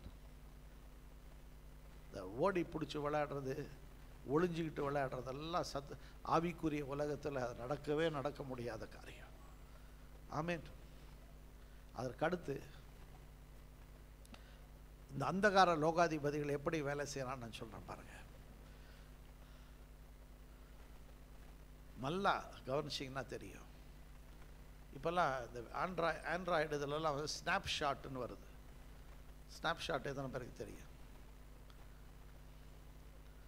இந்த ஓடி பிடிச்சி விளையாடுறது, ஒளிஞ்சிக்கிட்டு விளையாடுறதெல்லாம் ஆவிக்குரிய உலகத்தில் அது நடக்க முடியாத காரியம். ஆமென். அதற்கடுத்து இந்த அந்தகார லோகாதிபதிகள் எப்படி வேலை செய்யறான்னு நான் சொல்றேன் பாருங்க. நல்லா கவனிச்சிங்கன்னா தெரியும். இப்போல்லாம் இந்த ஆண்ட்ராய்டு இதிலெல்லாம் வந்து ஸ்னாப் ஷாட்னு வருது. ஸ்னாப் ஷாட் எத்தனை பேருக்கு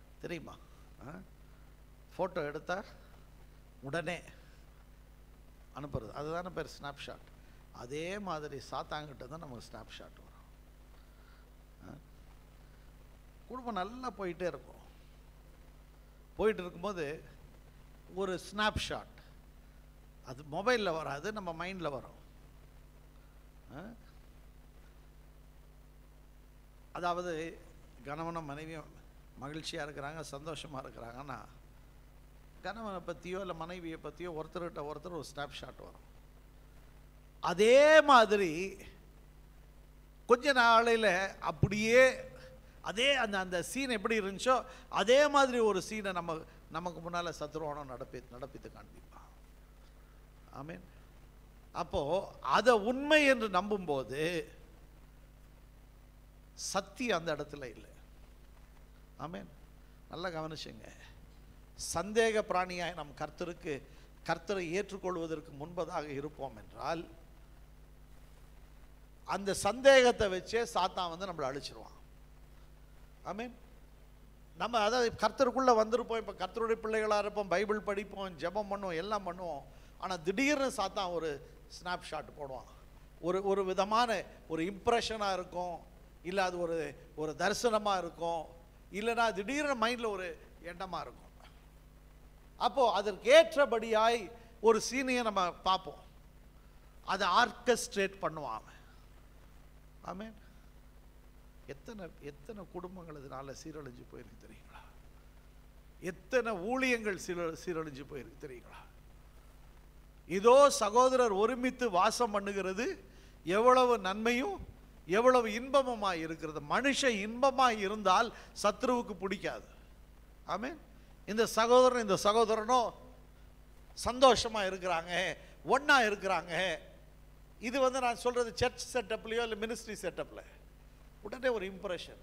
தெரியுமா? ஃபோட்டோ எடுத்தால் உடனே அனுப்புறது, அதுதானே பேர் ஸ்னாப்ஷாட். அதே மாதிரி சாத்தாங்கிட்ட தான் நமக்கு ஸ்னாப்ஷாட் வரும். குடும்பம் நல்லா போயிட்டே இருக்கும். போயிட்டு இருக்கும்போது ஒரு ஸ்னாப்ஷாட், அது மொபைலில் வராது, நம்ம மைண்டில் வரும். அதாவது கணவனும் மனைவியும் மகிழ்ச்சியாக இருக்கிறாங்க, சந்தோஷமாக இருக்கிறாங்கன்னா கணவனை பற்றியோ இல்லை மனைவியை பற்றியோ ஒருத்தர்கிட்ட ஒருத்தர் ஒரு ஸ்னாப்ஷாட் வரும். அதே மாதிரி கொஞ்ச நாளையில் அப்படியே அதே அந்த சீன் எப்படி இருந்துச்சோ அதே மாதிரி ஒரு சீனை நமக்கு முன்னால் சத்ருவானம் நடப்பித்து காண்பிப்பான். ஆமீன். அப்போது அதை உண்மை என்று நம்பும்போது சத்தியம் அந்த இடத்துல இல்லை. ஆமீன். நல்லா கவனிச்சுங்க. சந்தேக பிராணியாய் நம் கர்த்தரை ஏற்றுக்கொள்வதற்கு முன்பதாக இருப்போம் என்றால் அந்த சந்தேகத்தை வச்சே சாத்தான் வந்து நம்மளை அழிச்சிருவான். ஆமீன். நம்ம அதாவது கர்த்தருக்குள்ளே வந்திருப்போம், இப்போ கர்த்தருடைய பிள்ளைகளாக இருப்போம், பைபிள் படிப்போம், ஜெபம் பண்ணுவோம், எல்லாம் பண்ணுவோம். ஆனால் திடீர்னு சாத்தான் ஒரு ஸ்னாப்ஷாட் போடுவான். ஒரு விதமான ஒரு இம்ப்ரெஷனாக இருக்கும், இல்லை அது ஒரு தரிசனமாக இருக்கும், இல்லைனா திடீர்னு மைண்டில் ஒரு எண்ணமாக இருக்கும். அப்போது அதற்கு ஏற்றபடியாய் ஒரு சீனையை நம்ம பார்ப்போம், அதை ஆர்கெஸ்ட்ரேட் பண்ணுவான். ஆமீன். எத்தனை குடும்பங்கள் இதனால சீரழிஞ்சு போயிருக்கு தெரியுங்களா? எத்தனை ஊழியங்கள் சீரழிஞ்சு போயிருக்கு தெரியுங்களா? இதோ சகோதரர் ஒருமித்து வாசம் பண்ணுகிறது எவ்வளவு நன்மையும் எவ்வளவு இன்பமுமாய் இருக்கிறது. மனுஷ இன்பமாய் இருந்தால் சத்ருவுக்கு பிடிக்காது. ஆமீன். இந்த சகோதரன் இந்த சகோதரனும் சந்தோஷமா இருக்கிறாங்க, ஒன்னா இருக்கிறாங்க. இது வந்து நான் சொல்றது சர்ச் செட்டப்லயோ இல்லை மினிஸ்ட்ரி செட்டப்ல உடனே ஒரு இம்ப்ரெஷன்,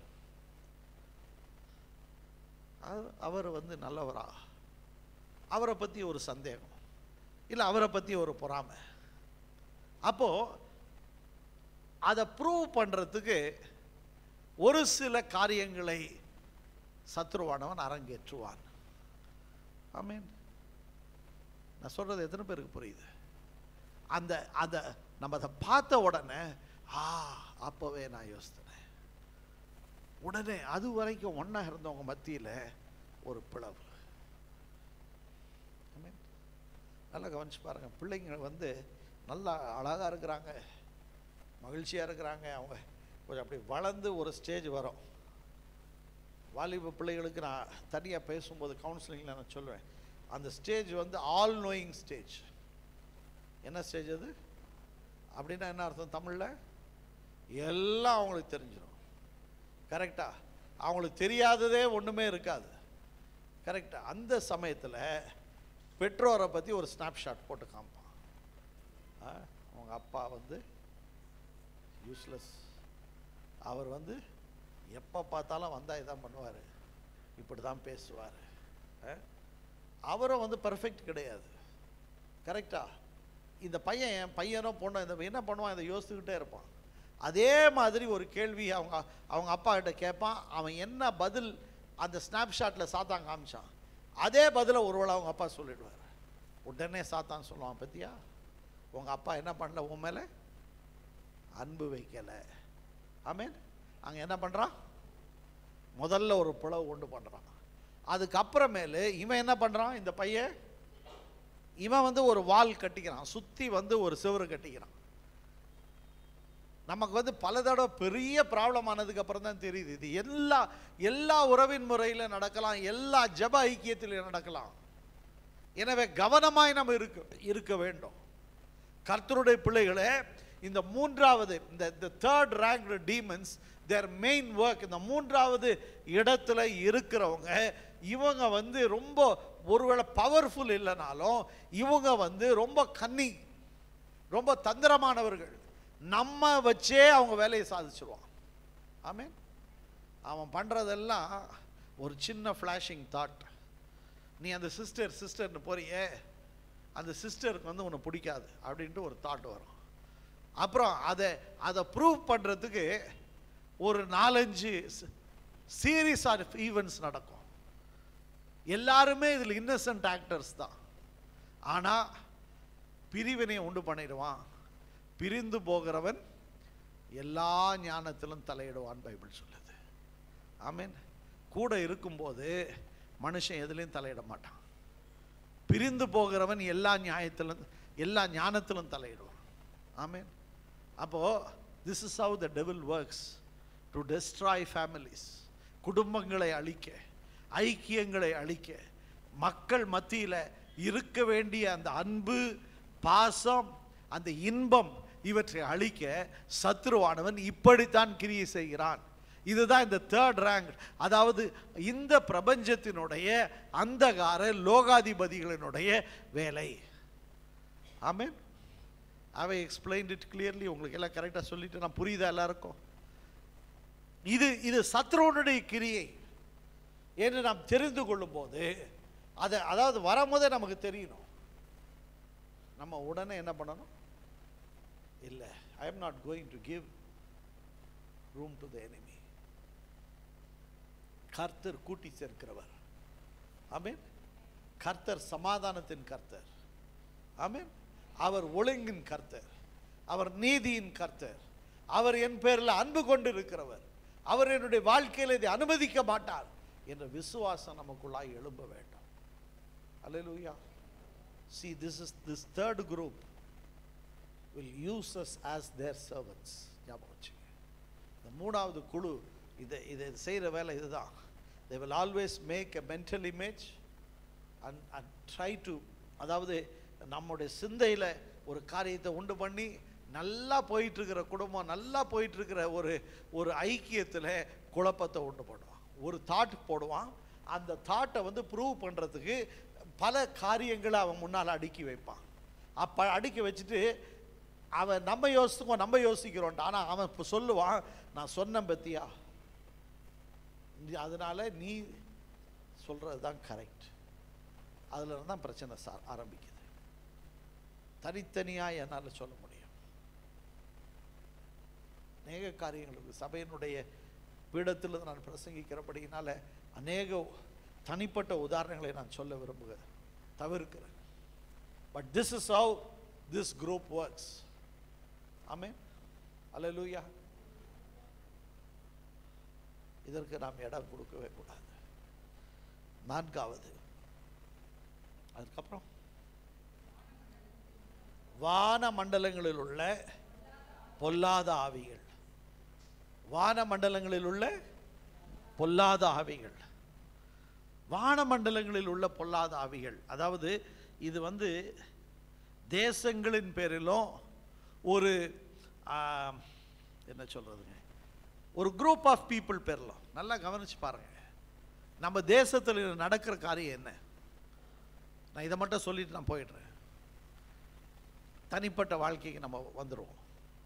அவர் வந்து நல்லவரா, அவரை பற்றி ஒரு சந்தேகம், இல்லை அவரை பற்றி ஒரு பொறாமை. அப்போ அதை ப்ரூவ் பண்ணுறதுக்கு ஒரு சில காரியங்களை சத்ருவானவன் அரங்கேற்றுவான். ஆமீன். நான் சொல்றது எத்தனை பேருக்கு புரியுது? அந்த நம்ம அதை பார்த்த உடனே அப்போவே நான் யோசித்தேன், உடனே அது வரைக்கும் ஒன்றா இருந்தவங்க மத்தியில் ஒரு பிளவு. நல்லா கவனிச்சு பாருங்க. பிள்ளைங்க வந்து நல்லா அழகாக இருக்கிறாங்க, மகிழ்ச்சியாக இருக்கிறாங்க. அவங்க கொஞ்சம் அப்படி வளர்ந்து ஒரு ஸ்டேஜ் வரும். வாலிப பிள்ளைகளுக்கு நான் தனியாக பேசும்போது கவுன்சிலிங்கில் நான் சொல்லுவேன், அந்த ஸ்டேஜ் வந்து ஆல் நோயிங் ஸ்டேஜ். என்ன ஸ்டேஜ் அது அப்படின்னா என்ன அர்த்தம் தமிழில்? எல்லாம் அவங்களுக்கு தெரிஞ்சிடும். கரெக்டா? அவங்களுக்கு தெரியாததே ஒன்றுமே இருக்காது. கரெக்டா? அந்த சமயத்தில் பெற்றோரை பற்றி ஒரு ஸ்னாப்ஷாட் போட்டு காமிப்பான். அவங்க அப்பா வந்து யூஸ்லெஸ், அவர் வந்து எப்போ பார்த்தாலும் வந்தால் இதான் பண்ணுவார், இப்படி தான் பேசுவார். அவரும் வந்து பர்ஃபெக்ட் கிடையாது. கரெக்டா? இந்த பையன் என் பையனோ பொண்ணோ இந்த என்ன பண்ணுவான், இதை யோசிச்சுக்கிட்டே இருப்பான். அதே மாதிரி ஒரு கேள்வி அவங்க அப்பா கிட்ட கேட்பான். அவன் என்ன பதில் அந்த ஸ்னாப்ஷாட்டில் சாத்தான் காமிச்சான், அதே பதிலை ஒருவேளை அவங்க அப்பா சொல்லிடுவார். உடனே சாத்தான் சொல்லுவான், பத்தியா உங்கள் அப்பா என்ன பண்ணல, உன் மேலே அன்பு வைக்கலை. ஆமீன். அங்கே என்ன பண்ணுறான், முதல்ல ஒரு பிளவு உண்டு பண்ணுறான். அதுக்கப்புறமேலு இவன் என்ன பண்ணுறான், இந்த பையன் இவன் வந்து ஒரு வால் கட்டிக்கிறான், சுற்றி வந்து ஒரு சுவரு கட்டிக்கிறான். நமக்கு வந்து பல தடவை பெரிய ப்ராப்ளம் ஆனதுக்கு அப்புறம் தான் தெரியுது, இது எல்லா உறவின் முறையில் நடக்கலாம், எல்லா ஜப ஐக்கியத்திலும் நடக்கலாம். எனவே கவனமாய் நம்ம இருக்க வேண்டும். கர்த்தருடைய பிள்ளைகளே, இந்த மூன்றாவது இந்த third ranked demons their main work, இந்த மூன்றாவது இடத்துல இருக்கிறவங்க இவங்க வந்து ரொம்ப ஒருவேளை பவர்ஃபுல் இல்லைனாலும் இவங்க வந்து ரொம்ப கன்னிங், ரொம்ப தந்திரமானவர்கள். நம்ம வச்சே அவங்க வேலையை சாதிச்சிருவான். ஆமீன். அவன் பண்ணுறதெல்லாம் ஒரு சின்ன ஃப்ளாஷிங் தாட். நீ அந்த சிஸ்டர்னு போறியே, அந்த சிஸ்டருக்கு வந்து உன்னை பிடிக்காது அப்படின்ட்டு ஒரு தாட் வரும். அப்புறம் அதை ப்ரூவ் பண்ணுறதுக்கு ஒரு 4-5 சீரீஸ் ஆஃப் ஈவெண்ட்ஸ் நடக்கும். எல்லாருமே இதில் இன்னசென்ட் ஆக்டர்ஸ் தான். ஆனால் பிரிவினை உண்டு பண்ணிடுவான். பிரிந்து போகிறவன் எல்லா ஞானத்திலும் தலையிடுவான் பைபிள் சொல்லுது. ஆமென். கூட இருக்கும்போது மனுஷன் எதுலையும் தலையிட மாட்டான். பிரிந்து போகிறவன் எல்லா ஞானத்திலும் தலையிடுவான். ஆமென். அப்போ this is how the devil works to destroy families. குடும்பங்களை அழிக்க, ஐக்கியங்களை அழிக்க, மக்கள் மத்தியில் இருக்க வேண்டிய அந்த அன்பு, பாசம், அந்த இன்பம் இவற்றை அழிக்க சத்துருவானவன் இப்படித்தான் கிரியை செய்கிறான். இதுதான் இந்த தேர்ட் ரேங்க், அதாவது இந்த பிரபஞ்சத்தினுடைய அந்தகார லோகாதிபதிகளினுடைய வேலை. ஆமென். I explained it clearly. உங்களுக்கு எல்லாம் கரெக்டாக சொல்லிட்டு நான் புரியுதா எல்லாருக்கும்? இது சத்ருவனுடைய கிரியை என்று நாம் தெரிந்து கொள்ளும் போது அதாவது வரும்போதே நமக்கு தெரியணும். நம்ம உடனே என்ன பண்ணணும்? இல்லை, I am not going to give room to the enemy. கர்த்தர் கூட்டி சேர்க்கிறவர். ஆமென். கர்த்தர் சமாதானத்தின் கர்த்தர். ஆமென். அவர் ஒழுங்கின் கர்த்தர், அவர் நீதியின் கர்த்தர், அவர் என் பேரில் அன்பு கொண்டு இருக்கிறவர், அவர் என்னுடைய வாழ்க்கையில் இதை அனுமதிக்க மாட்டார் என்ற விசுவாசம் நமக்குள்ளாய் எழும்ப வேண்டும். Hallelujah. See, this third group will use us as their servants. ஞாபகம் வச்சுங்க. இந்த மூணாவது குழு இதை செய்கிற வேலை இதுதான். They will always make a mental image and try to, அதாவது நம்முடைய சிந்தையில் ஒரு காரியத்தை உண்டு பண்ணி நல்லா போயிட்டு இருக்கிற குடும்பம், நல்லா போயிட்டு இருக்கிற ஒரு ஐக்கியத்தில் குழப்பத்தை உண்டு பண்ணுவான். ஒரு தாட் போடுவான். அந்த தாட்டை ப்ரூவ் பண்ணுறதுக்கு பல காரியங்களை அவன் முன்னால் அடுக்கி வைப்பான். அப்போ அடுக்கி வச்சுட்டு அவன் நம்ம யோசிக்கிறோன்ட்டு, ஆனால் அவன் இப்போ சொல்லுவான், நான் சொன்னேன் பத்தியா, அதனால நீ சொல்கிறது தான் கரெக்ட். அதில் தான் பிரச்சனை ஆரம்பிக்குது. தனித்தனியாக என்னால் சொல்ல முடியும். அநேக காரியங்களுக்கு சபையினுடைய பீடத்தில் நான் பிரசங்கிக்கிறபடினால அநேக தனிப்பட்ட உதாரணங்களை நான் சொல்ல தவிர்க்கிறேன். But this is how this group works. ஆமென். அல்லேலூயா. இதற்கு நாம் இடம் கொடுக்கவே கூடாது. நான்காவது, அதுக்கப்புறம் வான மண்டலங்களில் உள்ள பொல்லாத ஆவிகள். வான மண்டலங்களில் உள்ள பொல்லாத ஆவிகள். வான மண்டலங்களில் உள்ள பொல்லாத ஆவிகள், அதாவது இது தேசங்களின் பேரிலும் ஒரு என்ன சொல்றதுங்க, ஒரு குரூப் ஆஃப் பீப்புள் பேரிலும். நல்லா கவனிச்சு பாருங்க. நம்ம தேசத்தில் நடக்கிற காரியம் என்ன? நான் இதை மட்டும் சொல்லிட்டு நான் போயிடுறேன். தனிப்பட்ட வாழ்க்கைக்கு நம்ம வந்துடுவோம்.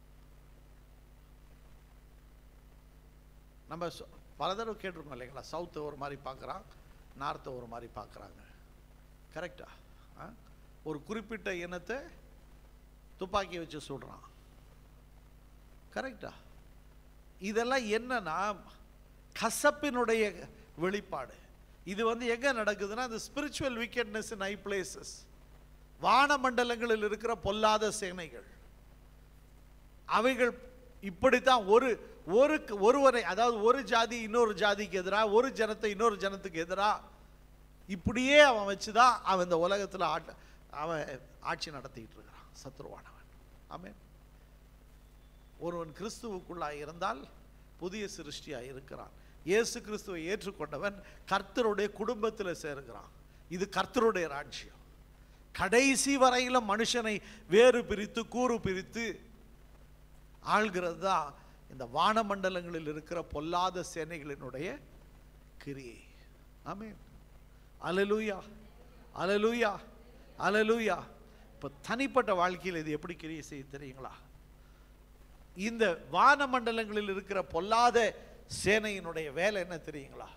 நம்ம பல தடவை கேட்டிருக்கோம் இல்லைங்களா, சவுத்தை ஒரு மாதிரி பார்க்குறான், நார்த்தை ஒரு மாதிரி பார்க்குறாங்க. கரெக்டா? ஒரு குறிப்பிட்ட இனத்தை துப்பாக்கி வச்சு சுடுறான். கரெக்டா? இதெல்லாம் என்னன்னா கசப்பினுடைய வெளிப்பாடு. இது எங்க நடக்குதுன்னா, இந்த spiritual wickedness in high places, வான மண்டலங்களில் இருக்கிற பொல்லாத சேனைகள். அவைகள் இப்படித்தான் ஒருவரை, அதாவது ஒரு ஜாதி இன்னொரு ஜாதிக்கு எதிராக, ஒரு ஜனத்தை இன்னொரு ஜனத்துக்கு எதிராக, இப்படியே அவன் வச்சுதான் அவன் இந்த உலகத்தில் அவன் ஆட்சி நடத்திட்டு இருக்கிறான், சத்ருவானவன். ஆமென். ஒருவன் கிறிஸ்துவுக்குள்ளாய் இருந்தால் புதிய சிருஷ்டியாய் இருக்கிறான். இயேசு கிறிஸ்துவை ஏற்றுக்கொண்டவன் கர்த்தருடைய குடும்பத்தில் சேர்கிறான். இது கர்த்தருடைய ராஜ்யம். கடைசி வரையிலும் மனுஷனை வேறு பிரித்து கூறு பிரித்து ஆள்கிறது தான் இந்த வானமண்டலங்களில் இருக்கிற பொல்லாத சேனைகளினுடைய கிரியை. ஆமென். அல்லேலூயா, அல்லேலூயா, அல்லேலூயா. இப்போ தனிப்பட்ட வாழ்க்கையில் இது எப்படி கிரியை செய்ய தெரியுங்களா? இந்த வானமண்டலங்களில் இருக்கிற பொல்லாத சேனையினுடைய வேலை என்ன தெரியுங்களா?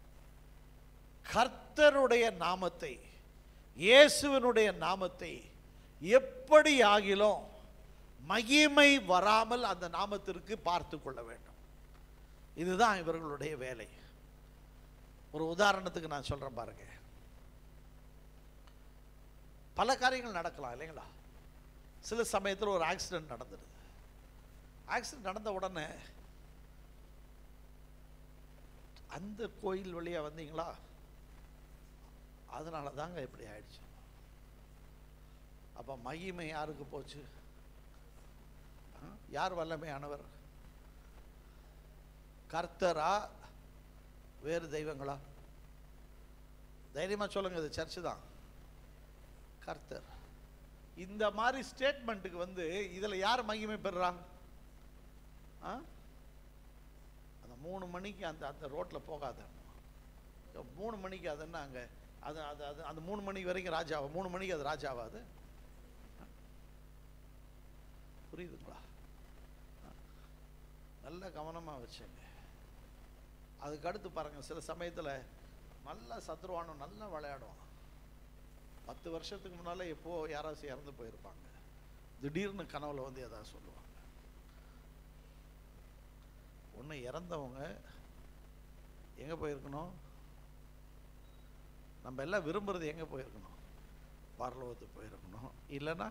கர்த்தருடைய நாமத்தை, இயேசுவினுடைய நாமத்தை எப்படி ஆகிலும் மகிமை வராமல் அந்த நாமத்திற்கு பார்த்து கொள்ள வேண்டும். இதுதான் இவர்களுடைய வேலை. ஒரு உதாரணத்துக்கு நான் சொல்றேன் பாருங்க. பல காரியங்கள் நடக்கலாம் இல்லைங்களா? சில சமயத்தில் ஒரு ஆக்சிடென்ட் நடந்துடுது. ஆக்சிடென்ட் நடந்த உடனே அந்த கோயில் வழியாக வந்தீங்களா, அதனால தாங்க இப்படி ஆயிடுச்சு. அப்போ மகிமை யாருக்கு போச்சு? யார் வல்லமையானவர்? கர்த்தரா வேறு தெய்வங்களா? தைரியமா சொல்லுங்க, இது சர்ச்சு தான். கர்த்தர். இந்த மாதிரி ஸ்டேட்மெண்ட்டுக்கு வந்து இதுல யார் மகிமை பெறுறாங்க? அந்த 3 மணிக்கு அந்த அந்த ரோட்ல போகாத, 3 மணிக்கு அது என்ன அங்க அது அது அது அந்த 3 மணி வரைக்கும் ராஜாவா? 3 மணிக்கு அது ராஜாவாது? புரியுதுங்களா? நல்ல கவனமா வச்சுங்க. அதுக்கு அடுத்து பாருங்க, சில சமயத்துல நல்லா சத்ருவானும் நல்லா விளையாடுவான். 10 வருஷத்துக்கு முன்னால எப்போ யாராச்சும் இறந்து போயிருப்பாங்க, திடீர்னு கனவுல வந்து எதாவது சொல்லுவாங்க. ஒன்று இறந்தவங்க எங்கே போயிருக்கணும்? நம்ம எல்லாம் விரும்புறது எங்கே போயிருக்கணும்? பரலோகத்துக்கு போயிருக்கணும். இல்லைன்னா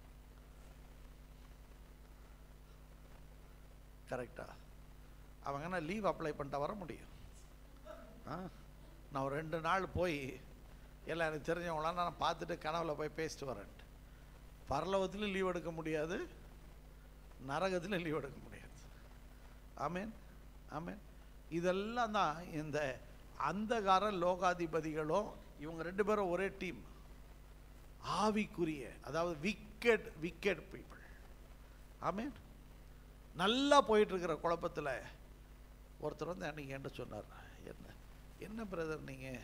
கரெக்டா அவங்க லீவ் அப்ளை பண்ணிட்டா வர முடியும். நான் ஒரு 2 நாள் போய் எல்லாம் எனக்கு தெரிஞ்சவங்களாம் நான் பார்த்துட்டு கனவுல போய் பேசிட்டு வரேன்ட்டு. பரலோகத்திலும் லீவ் எடுக்க முடியாது, நரகத்திலும் லீவ் எடுக்க முடியாது. ஆமேன் ஆமேன். இதெல்லாம் தான் இந்த அந்தகார லோகாதிபதிகளும் இவங்க 2 பேரும் ஒரே டீம். ஆவிக்குரிய, அதாவது விக்கெட் பீப்புள். ஆமேன். நல்லா போயிட்டு இருக்கிற குழப்பத்தில் ஒருத்தர் வந்து அன்னைக்கு என்கிட்ட சொன்னார், என்ன பிரதர் நீங்கள்,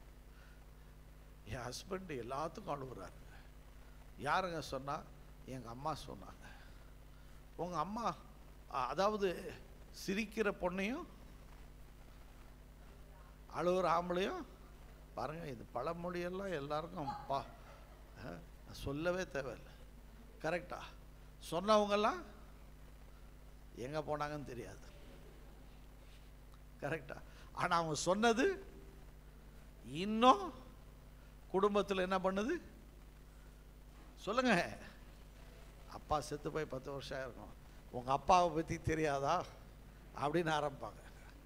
என் ஹஸ்பண்ட் எல்லாத்துக்கும் அழுகுறாரு. யாருங்க சொன்னா? எங்கள் அம்மா சொன்னாங்க. உங்கள் அம்மா அதாவது சிரிக்கிற பொண்ணையும் அழுகுற ஆம்பளையும் பாருங்க. இது பழமொழியெல்லாம் எல்லாருக்கும் சொல்லவே தேவையில்லை. கரெக்டா? சொன்னவங்கெல்லாம் எங்கே போனாங்கன்னு தெரியாது. கரெக்டா? ஆனால் அவங்க சொன்னது இன்னும் குடும்பத்தில் என்ன பண்ணுது சொல்லுங்க. அப்பா செத்து போய் 10 வருஷம் ஆயிருக்கும், உங்கள் அப்பாவை பற்றி தெரியாதா அப்படின்னு ஆரம்பிப்பாங்க.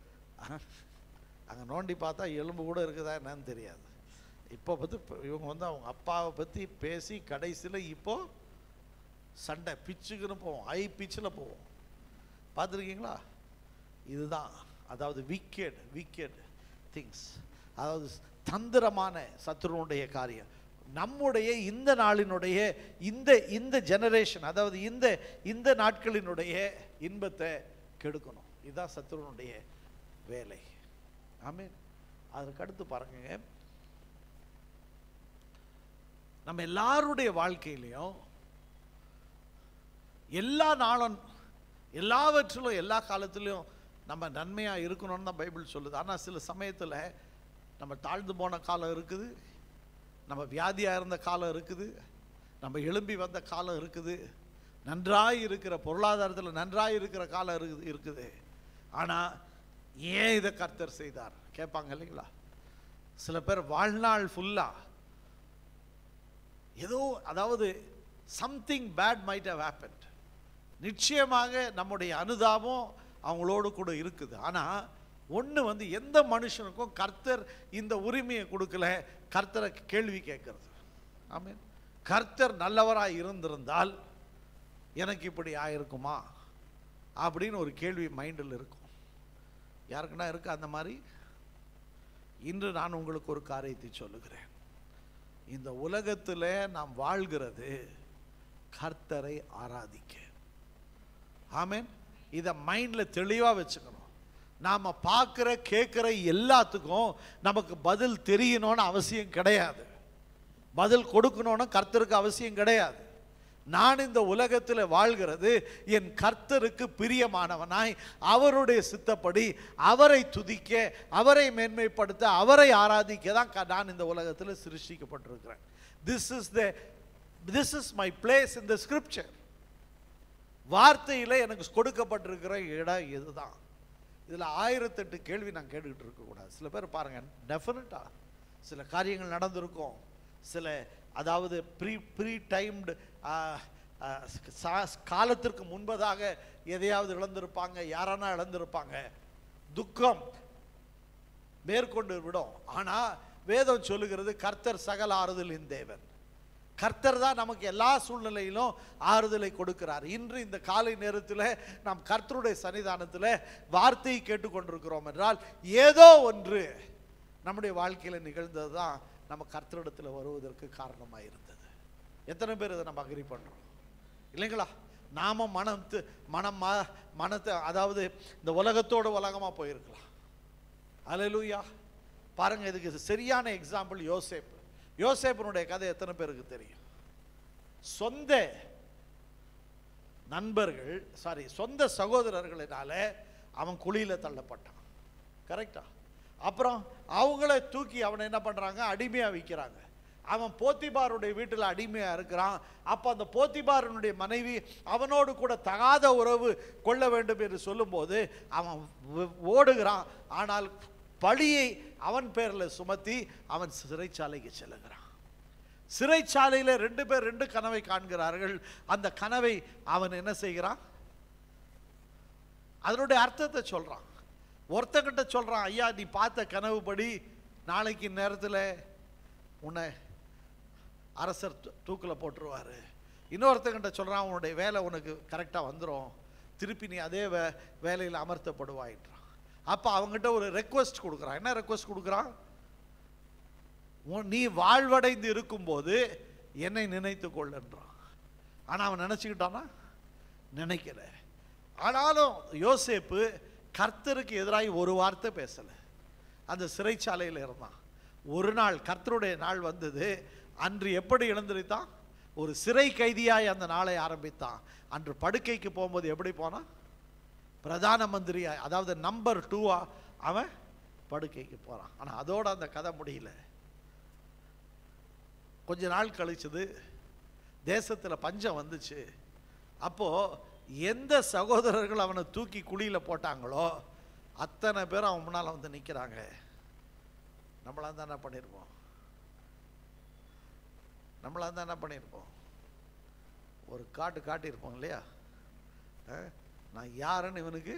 அங்கே நோண்டி பார்த்தா எலும்பு கூட இருக்குதா என்னன்னு தெரியாது. இப்போ பற்றி இவங்க வந்து அவங்க அப்பாவை பற்றி பேசி கடைசியில் இப்போ சண்டை பிச்சுக்குன்னு போவோம், ஹை பிச்சில் போவோம். பார்த்துருக்கீங்களா? இதுதான் அதாவது விக்கெட் திங்ஸ், அதாவது தந்திரமான சத்துருனுடைய காரியம். நம்முடைய இந்த நாளினுடைய இந்த ஜெனரேஷன், அதாவது இந்த நாட்களினுடைய இன்பத்தை கெடுக்கணும். இதுதான் சத்துருனுடைய வேலை. ஆமென். அதற்கு அடுத்து பாருங்க, நம்ம எல்லாருடைய வாழ்க்கையிலையும் எல்லா நாளும் எல்லாவற்றிலும் எல்லா காலத்திலும் நம்ம நன்மையாக இருக்கணும்னு தான் பைபிள் சொல்லுது. ஆனால் சில சமயத்தில் நம்ம தாழ்ந்து போன காலம் இருக்குது, நம்ம வியாதியாக இருந்த காலம் இருக்குது, நம்ம எழும்பி வந்த காலம் இருக்குது, நன்றாய் இருக்கிற பொருளாதாரத்தில் நன்றாய் இருக்கிற காலம் இருக்குது. ஆனால் ஏன் இதை கர்த்தர் செய்தார் கேட்பாங்க இல்லைங்களா? சில பேர் வாழ்நாள் ஃபுல்லாக ஏதோ, அதாவது something bad might have happened. நிச்சயமாக நம்முடைய அனுதாபம் அவங்களோடு கூட இருக்குது. ஆனால் ஒன்று வந்து எந்த மனுஷனுக்கும் கர்த்தர் இந்த உரிமையை கொடுக்கல, கர்த்தரை கேள்வி கேட்கறது. ஆமென். கர்த்தர் நல்லவராக இருந்திருந்தால் எனக்கு இப்படி ஆயிருக்குமா அப்படின்னு ஒரு கேள்வி மைண்டில் இருக்கும். யாருக்குன்னா இருக்கா அந்த மாதிரி? இன்று நான் உங்களுக்கு ஒரு காரியத்தை சொல்லுகிறேன். இந்த உலகத்தில் நாம் வாழ்கிறது கர்த்தரை ஆராதிக்க. ஆமென். இதை மைண்டில் தெளிவாக வச்சுக்கணும். நாம் பார்க்குற கேட்குற எல்லாத்துக்கும் நமக்கு பதில் தெரியணும்னு அவசியம் கிடையாது, பதில் கொடுக்கணும்னு கர்த்தருக்கு அவசியம் கிடையாது. நான் இந்த உலகத்தில் வாழ்கிறது என் கர்த்தருக்கு பிரியமானவனாய் அவருடைய சித்தப்படி அவரை துதிக்க, அவரை மேன்மைப்படுத்த, அவரை ஆராதிக்க தான் நான் இந்த உலகத்தில் சிருஷ்டிக்கப்பட்டிருக்கிறேன். This is my place in the scripture. வார்த்தையில் எனக்கு கொடுக்கப்பட்டிருக்கிற இடம் இதுதான். இதில் 1008 கேள்வி நான் கேட்டுக்கிட்டு இருக்கக்கூடாது. சில பேர் பாருங்க, டெஃபினட்டாக சில காரியங்கள் நடந்திருக்கும், சில அதாவது ப்ரீ டைம்டு காலத்திற்கு முன்பதாக எதையாவது இழந்திருப்பாங்க, யாரானா இழந்திருப்பாங்க. துக்கம் மேற்கொண்டு விடும். ஆனால் வேதம் சொல்லுகிறது கர்த்தர் சகல ஆறுதலின் தேவன். கர்த்தர் தான் நமக்கு எல்லா சூழ்நிலையிலும் ஆறுதலை கொடுக்கிறார். இன்று இந்த காலை நேரத்தில் நாம் கர்த்தருடைய சன்னிதானத்தில் வார்த்தையை கேட்டுக்கொண்டிருக்கிறோம் என்றால் ஏதோ ஒன்று நம்முடைய வாழ்க்கையில் நிகழ்ந்தது தான் நம்ம கர்த்தரிடத்தில் வருவதற்கு காரணமாக இருந்தது. எத்தனை பேர் இதை நம்ம அக்ரி பண்ணுறோம் இல்லைங்களா? நாம மனத்தை அதாவது இந்த உலகத்தோட உலகமாக போயிருக்கலாம். அல்லேலூயா. பாருங்க, இதுக்கு சரியான எக்ஸாம்பிள் யோசேப்பு. யோசேப்பினுடைய கதை எத்தனை பேருக்கு தெரியும்? சொந்த நண்பர்கள் சொந்த சகோதரர்களினால அவன் குழியில தள்ளப்பட்டான். கரெக்டா? அப்புறம் அவங்கள தூக்கி அவனை என்ன பண்றாங்க? அடிமையா விற்கிறாங்க. அவன் போத்திபாருடைய வீட்டில் அடிமையா இருக்கிறான். அப்ப அந்த போத்திபாரனுடைய மனைவி அவனோடு கூட தகாத உறவு கொள்ள வேண்டும் என்று சொல்லும்போது அவன் ஓடுகிறான். ஆனால் பழியை அவன் பேரில் சுமத்தி அவன் சிறைச்சாலைக்கு செல்லுகிறான். சிறைச்சாலையில் 2 பேர் 2 கனவை காண்கிறார்கள். அந்த கனவை அவன் என்ன செய்கிறான்? அதனுடைய அர்த்தத்தை சொல்றான். ஒருத்தங்கிட்ட சொல்றான், ஐயா நீ பார்த்த கனவு படி நாளைக்கு நேரத்தில் உன்னை அரசர் தூக்கில் போட்டுருவாரு. இன்னொருத்தங்கிட்ட சொல்றான், உன்னுடைய வேலை உனக்கு கரெக்டாக வந்துடும், திருப்பி நீ அதே வேலையில் அமர்த்தப்படுவாயின்றான். அப்போ அவங்ககிட்ட ஒரு ரெக்வஸ்ட் கொடுக்குறான். என்ன ரெக்வஸ்ட் கொடுக்குறான்? நீ வாழ்வடைந்து இருக்கும்போது என்னை நினைத்து கொள்ளுன்றான். ஆனால் அவன் நினச்சிக்கிட்டானா? நினைக்கல. ஆனாலும் யோசேப்பு கர்த்தருக்கு எதிராக ஒரு வார்த்தை பேசலை. அந்த சிறைச்சாலையில் இருந்தான். ஒரு நாள் கர்த்தருடைய நாள் வந்தது. அன்று எப்படி எழுந்திருத்தான்? ஒரு சிறை கைதியாய் அந்த நாளை ஆரம்பித்தான். அன்று படுக்கைக்கு போகும்போது எப்படி போனான்? பிரதான மந்திரியாய், அதாவது நம்பர் 2 அவன் படுக்கைக்கு போறான். ஆனா அதோட அந்த கதை முடியல. கொஞ்ச நாள் கழிச்சது, தேசத்துல பஞ்சம் வந்துச்சு. அப்போ எந்த சகோதரர்கள் அவனை தூக்கி குழியில போட்டாங்களோ அத்தனை பேர் அவன் முன்னால வந்து நிக்கிறாங்க. நம்மளா தான் என்ன பண்ணிருப்போம்? ஒரு காட்டியிருப்போம் இல்லையா? நான் யாருன்னு இவனுக்கு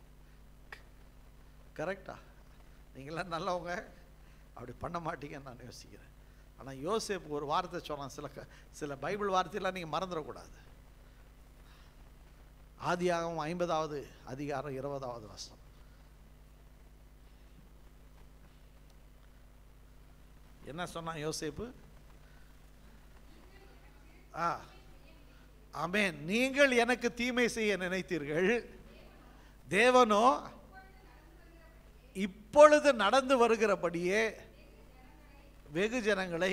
கரெக்டா? நீங்களாம் நல்லவங்க, அப்படி பண்ண மாட்டீங்கன்னு நான் யோசிக்கிறேன். ஆனால் யோசேப்பு ஒரு வார்த்தை சொன்னான். சில பைபிள் வார்த்தையெல்லாம் நீங்கள் மறந்துடக்கூடாது. ஆதியாகமம் 50வது அதிகாரம் 20வது வசனம். என்ன சொன்னான் யோசேப்பு? ஆமென். நீங்கள் எனக்கு தீமை செய்ய நினைத்தீர்கள், தேவனோ இப்பொழுது நடந்து வருகிறபடியே வெகு ஜனங்களை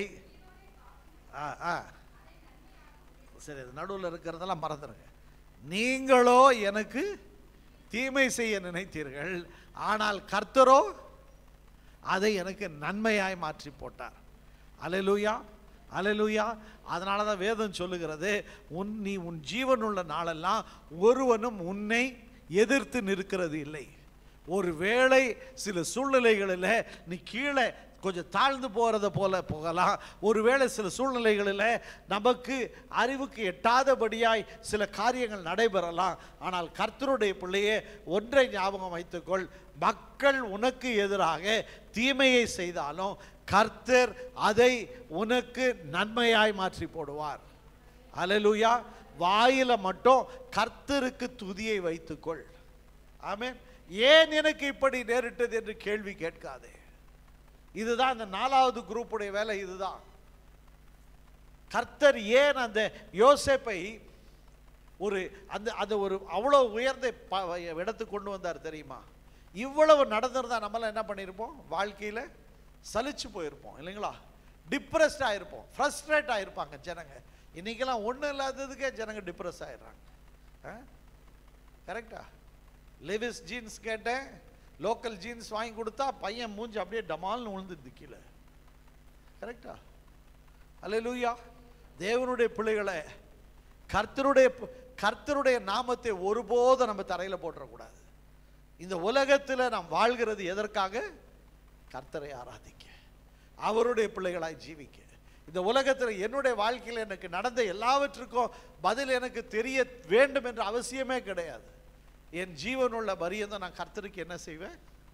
சரி, நடுவில் இருக்கிறதெல்லாம் மறந்துடுங்க. நீங்களோ எனக்கு தீமை செய்ய நினைத்தீர்கள், ஆனால் கர்த்தரோ அதை எனக்கு நன்மையாய் மாற்றி போட்டார். அல்லேலூயா, அல்லேலூயா. அதனால தான் வேதம் சொல்லுகிறது, நீ உன் ஜீவனுள்ள நாளெல்லாம் ஒருவனும் உன்னை எதிர்த்து நிற்கிறது இல்லை. ஒரு வேளை சில சூழ்நிலைகளில் நீ கீழே கொஞ்சம் தாழ்ந்து போகிறத போல போகலாம். ஒருவேளை சில சூழ்நிலைகளில் நமக்கு அறிவுக்கு எட்டாதபடியாய் சில காரியங்கள் நடைபெறலாம். ஆனால் கர்த்தருடைய பிள்ளையே, ஒன்றை ஞாபகம் வைத்துக்கொள், மக்கள் உனக்கு எதிராக தீமையை செய்தாலும் கர்த்தர் அதை உனக்கு நன்மையாய் மாற்றி போடுவார். அல்லேலூயா. வாயில மட்டும் கர்த்தருக்கு துதியை வைத்துக்கொள். ஆமென். ஏன் எனக்கு இப்படி நேரிட்டது என்று கேள்வி கேட்காதே. இதுதான் இந்த 4வது குரூப்புடைய வேலை. இதுதான் கர்த்தர் ஏன் அந்த யோசேப்பை ஒரு அவ்வளோ உயர்ந்த இடத்துக்கு கொண்டு வந்தார் தெரியுமா? இவ்வளவு நடந்திருந்தா நம்மளாம் என்ன பண்ணியிருப்போம்? வாழ்க்கையில் சலிச்சு போயிருப்போம் இல்லைங்களா? டிப்ரெஸ்ட் ஆகிருப்போம், ஃப்ரஸ்ட்ரேட் ஆகிருப்பாங்க ஜனங்க. இன்னைக்கெல்லாம் ஒன்றும் இல்லாததுக்கே ஜனங்க டிப்ரெஸ் ஆகிடுறாங்க. கரெக்டா? லெவிஸ் ஜீன்ஸ் கேட்டேன், லோக்கல் ஜீன்ஸ் வாங்கி கொடுத்தா பையன் மூஞ்சி அப்படியே டமால்னு விழுந்துது கீழே. கரெக்டா? அல்லேலூயா. தேவனுடைய பிள்ளைகளை, கர்த்தருடைய நாமத்தை ஒருபோதும் நம்ம தரையில் போட்டுறக்கூடாது. இந்த உலகத்தில் நாம் வாழ்கிறது எதற்காக? கர்த்தரை ஆராதிக்க, அவருடைய பிள்ளைகளாய் ஜீவிக்க. இந்த உலகத்தில் என்னுடைய வாழ்க்கையில் எனக்கு நடந்த எல்லாவற்றுக்கும் பதில் எனக்கு தெரிய வேண்டும் என்ற அவசியமே கிடையாது. என் ஜீவனுள்ள பரியந்தம் நான் கர்த்தருக்கு என்ன செய்வேன்?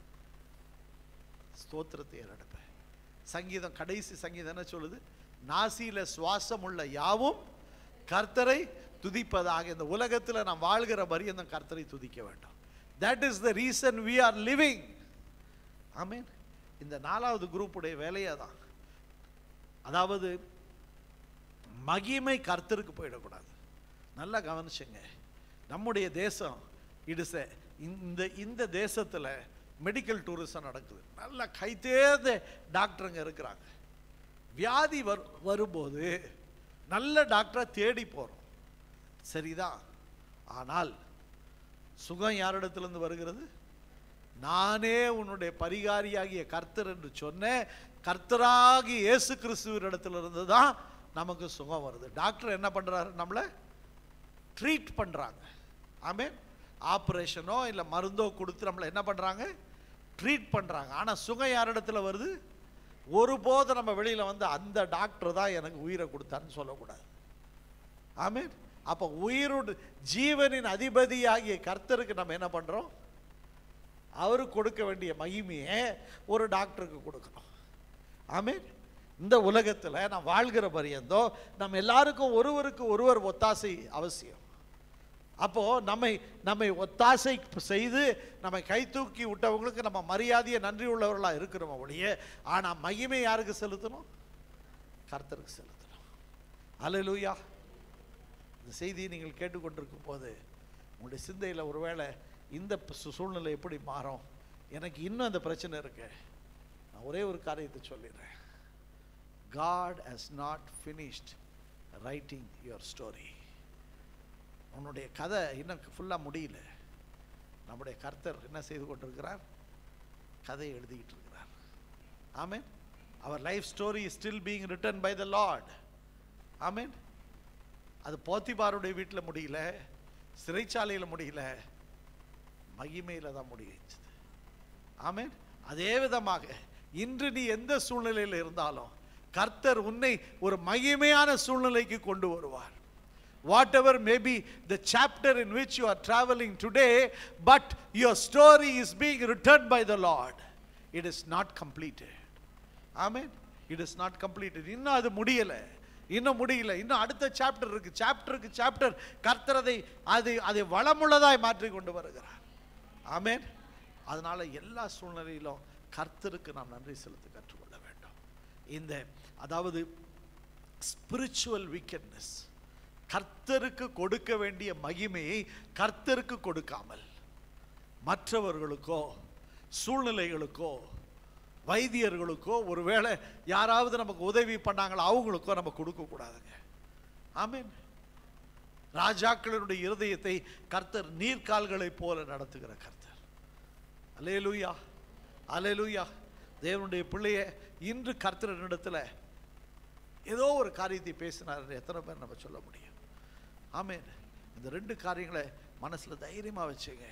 ஸ்தோத்திரத்தை ஏறெடுப்பேன். சங்கீதம், கடைசி சங்கீதம் என்ன சொல்லுது? நாசியில சுவாசம் உள்ள யாவும் கர்த்தரை துதிப்பதாக. இந்த உலகத்தில் நாம் வாழ்கிற பரியந்தம் கர்த்தரை துதிக்க வேண்டும். That is the reason we are living. Amen. இந்த 4வது குரூப்புடைய வேலையே தான். அதாவது மகிமை கர்த்தருக்கு போயிடக்கூடாது. நல்லா கவனிச்சுங்க. நம்முடைய தேசம் இட்ஸ் இந்த தேசத்தில் மெடிக்கல் டூரிசம் நடக்குது. நல்ல கைத்தேர்ந்த டாக்டருங்க இருக்கிறாங்க. வியாதி வரும்போது நல்ல டாக்டரை தேடி போகிறோம், சரிதான். ஆனால் சுகம் யாரிடத்திலிருந்து வருகிறது? நானே உன்னுடைய பரிகாரியாகிய கர்த்தர் என்று சொன்ன கர்த்தராகி இயேசு கிறிஸ்துவினிடத்திலிருந்து தான் நமக்கு சுகம் வருது. டாக்டர் என்ன பண்ணுறாரு? நம்மளை ட்ரீட் பண்ணுறாங்க. ஆமென். ஆப்ரேஷனோ இல்லை மருந்தோ கொடுத்து நம்மளை என்ன பண்ணுறாங்க? ட்ரீட் பண்ணுறாங்க. ஆனால் சுகம் யாரிடத்துல வருது? ஒருபோது நம்ம வெளியில் வந்து அந்த டாக்டர் தான் எனக்கு உயிரை கொடுத்தாருன்னு சொல்லக்கூடாது. ஆமென். அப்போ உயிரோடு ஜீவனின் அதிபதியாகிய கர்த்தருக்கு நம்ம என்ன பண்ணுறோம்? அவருக்கு கொடுக்க வேண்டிய மகிமையை ஒரு டாக்டருக்கு கொடுக்கணும். ஆமென். இந்த உலகத்தில் நான் வாழ்கிற பரியந்தோ நம்ம எல்லாருக்கும் ஒருவருக்கு ஒருவர் ஒத்தாசை அவசியம். அப்போது நம்மை ஒத்தாசை செய்து நம்மை கை தூக்கி விட்டவங்களுக்கு நம்ம மரியாதையை நன்றி உள்ளவர்களாக இருக்கிறோம் ஒழிய, ஆனால் மகிமை யாருக்கு செலுத்தணும்? கர்த்தருக்கு செலுத்தணும். அல்லேலூயா. இந்த செய்தியை நீங்கள் கேட்டுக்கொண்டிருக்கும் போது உங்களுடைய சிந்தையில் ஒருவேளை இந்த சூழ்நிலை எப்படி மாறும், எனக்கு இன்னும் அந்த பிரச்சனை இருக்கு, நான் ஒரே ஒரு காரியத்தை சொல்லிடுறேன். God has not finished writing your story. உன்னுடைய கதை இன்னும் ஃபுல்லாக முடியல. நம்முடைய கர்த்தர் என்ன செய்து கொண்டிருக்கிறார்? கதையை எழுதிக்கிட்டு இருக்கிறார். ஆமென். Our life story is still being written by the Lord. ஆமென். அது போத்திபாருடைய வீட்டில் முடியல, சிறைச்சாலையில் முடியல, மகிமையில் தான் முடிஞ்சது. ஆமென். அதே விதமாக இன்று நீ எந்த சூழ்நிலையில் இருந்தாலும் கர்த்தர் உன்னை ஒரு மகிமையான சூழ்நிலைக்கு கொண்டு வருவார். Whatever may be the chapter in which you are traveling today, but your story is being written by the Lord. It is not completed. Amen. It is not completed. இன்னும் அது முடியல, இன்னும் முடியல, இன்னும் அடுத்த சாப்டர் இருக்கு. சாப்டருக்கு சாப்டர் கர்த்தர் அதை வளமுள்ளதாய் மாற்றி கொண்டு வருகிறார். ஆமென். அதனால எல்லா சூழ்நிலையிலும் கர்த்தருக்கு நாம் நன்றி செலுத்த கற்றுக்கொள்ள வேண்டும். இந்த அதாவது ஸ்பிரிச்சுவல் வீக்கெட்னஸ், கர்த்தருக்கு கொடுக்க வேண்டிய மகிமையை கர்த்தருக்கு கொடுக்காமல் மற்றவர்களுக்கோ சூழ்நிலைகளுக்கோ வைத்தியர்களுக்கோ ஒருவேளை யாராவது நமக்கு உதவி பண்ணாங்களோ அவங்களுக்கோ நம்ம கொடுக்கக்கூடாதுங்க. ஆமென். ராஜாக்களுடைய இருதயத்தை கர்த்தர் நீர்க்கால்களை போல நடத்துகிற கர்த்தர். அல்லேலூயா, அல்லேலூயா. தேவனுடைய பிள்ளைய இன்று கர்த்தரிடத்தில் ஏதோ ஒரு காரியத்தை பேசினார். எத்தனை பேர் நம்ம சொல்ல முடியும்? ஆமென். இந்த 2 காரியங்களை மனசில் தைரியமாக வச்சுங்க.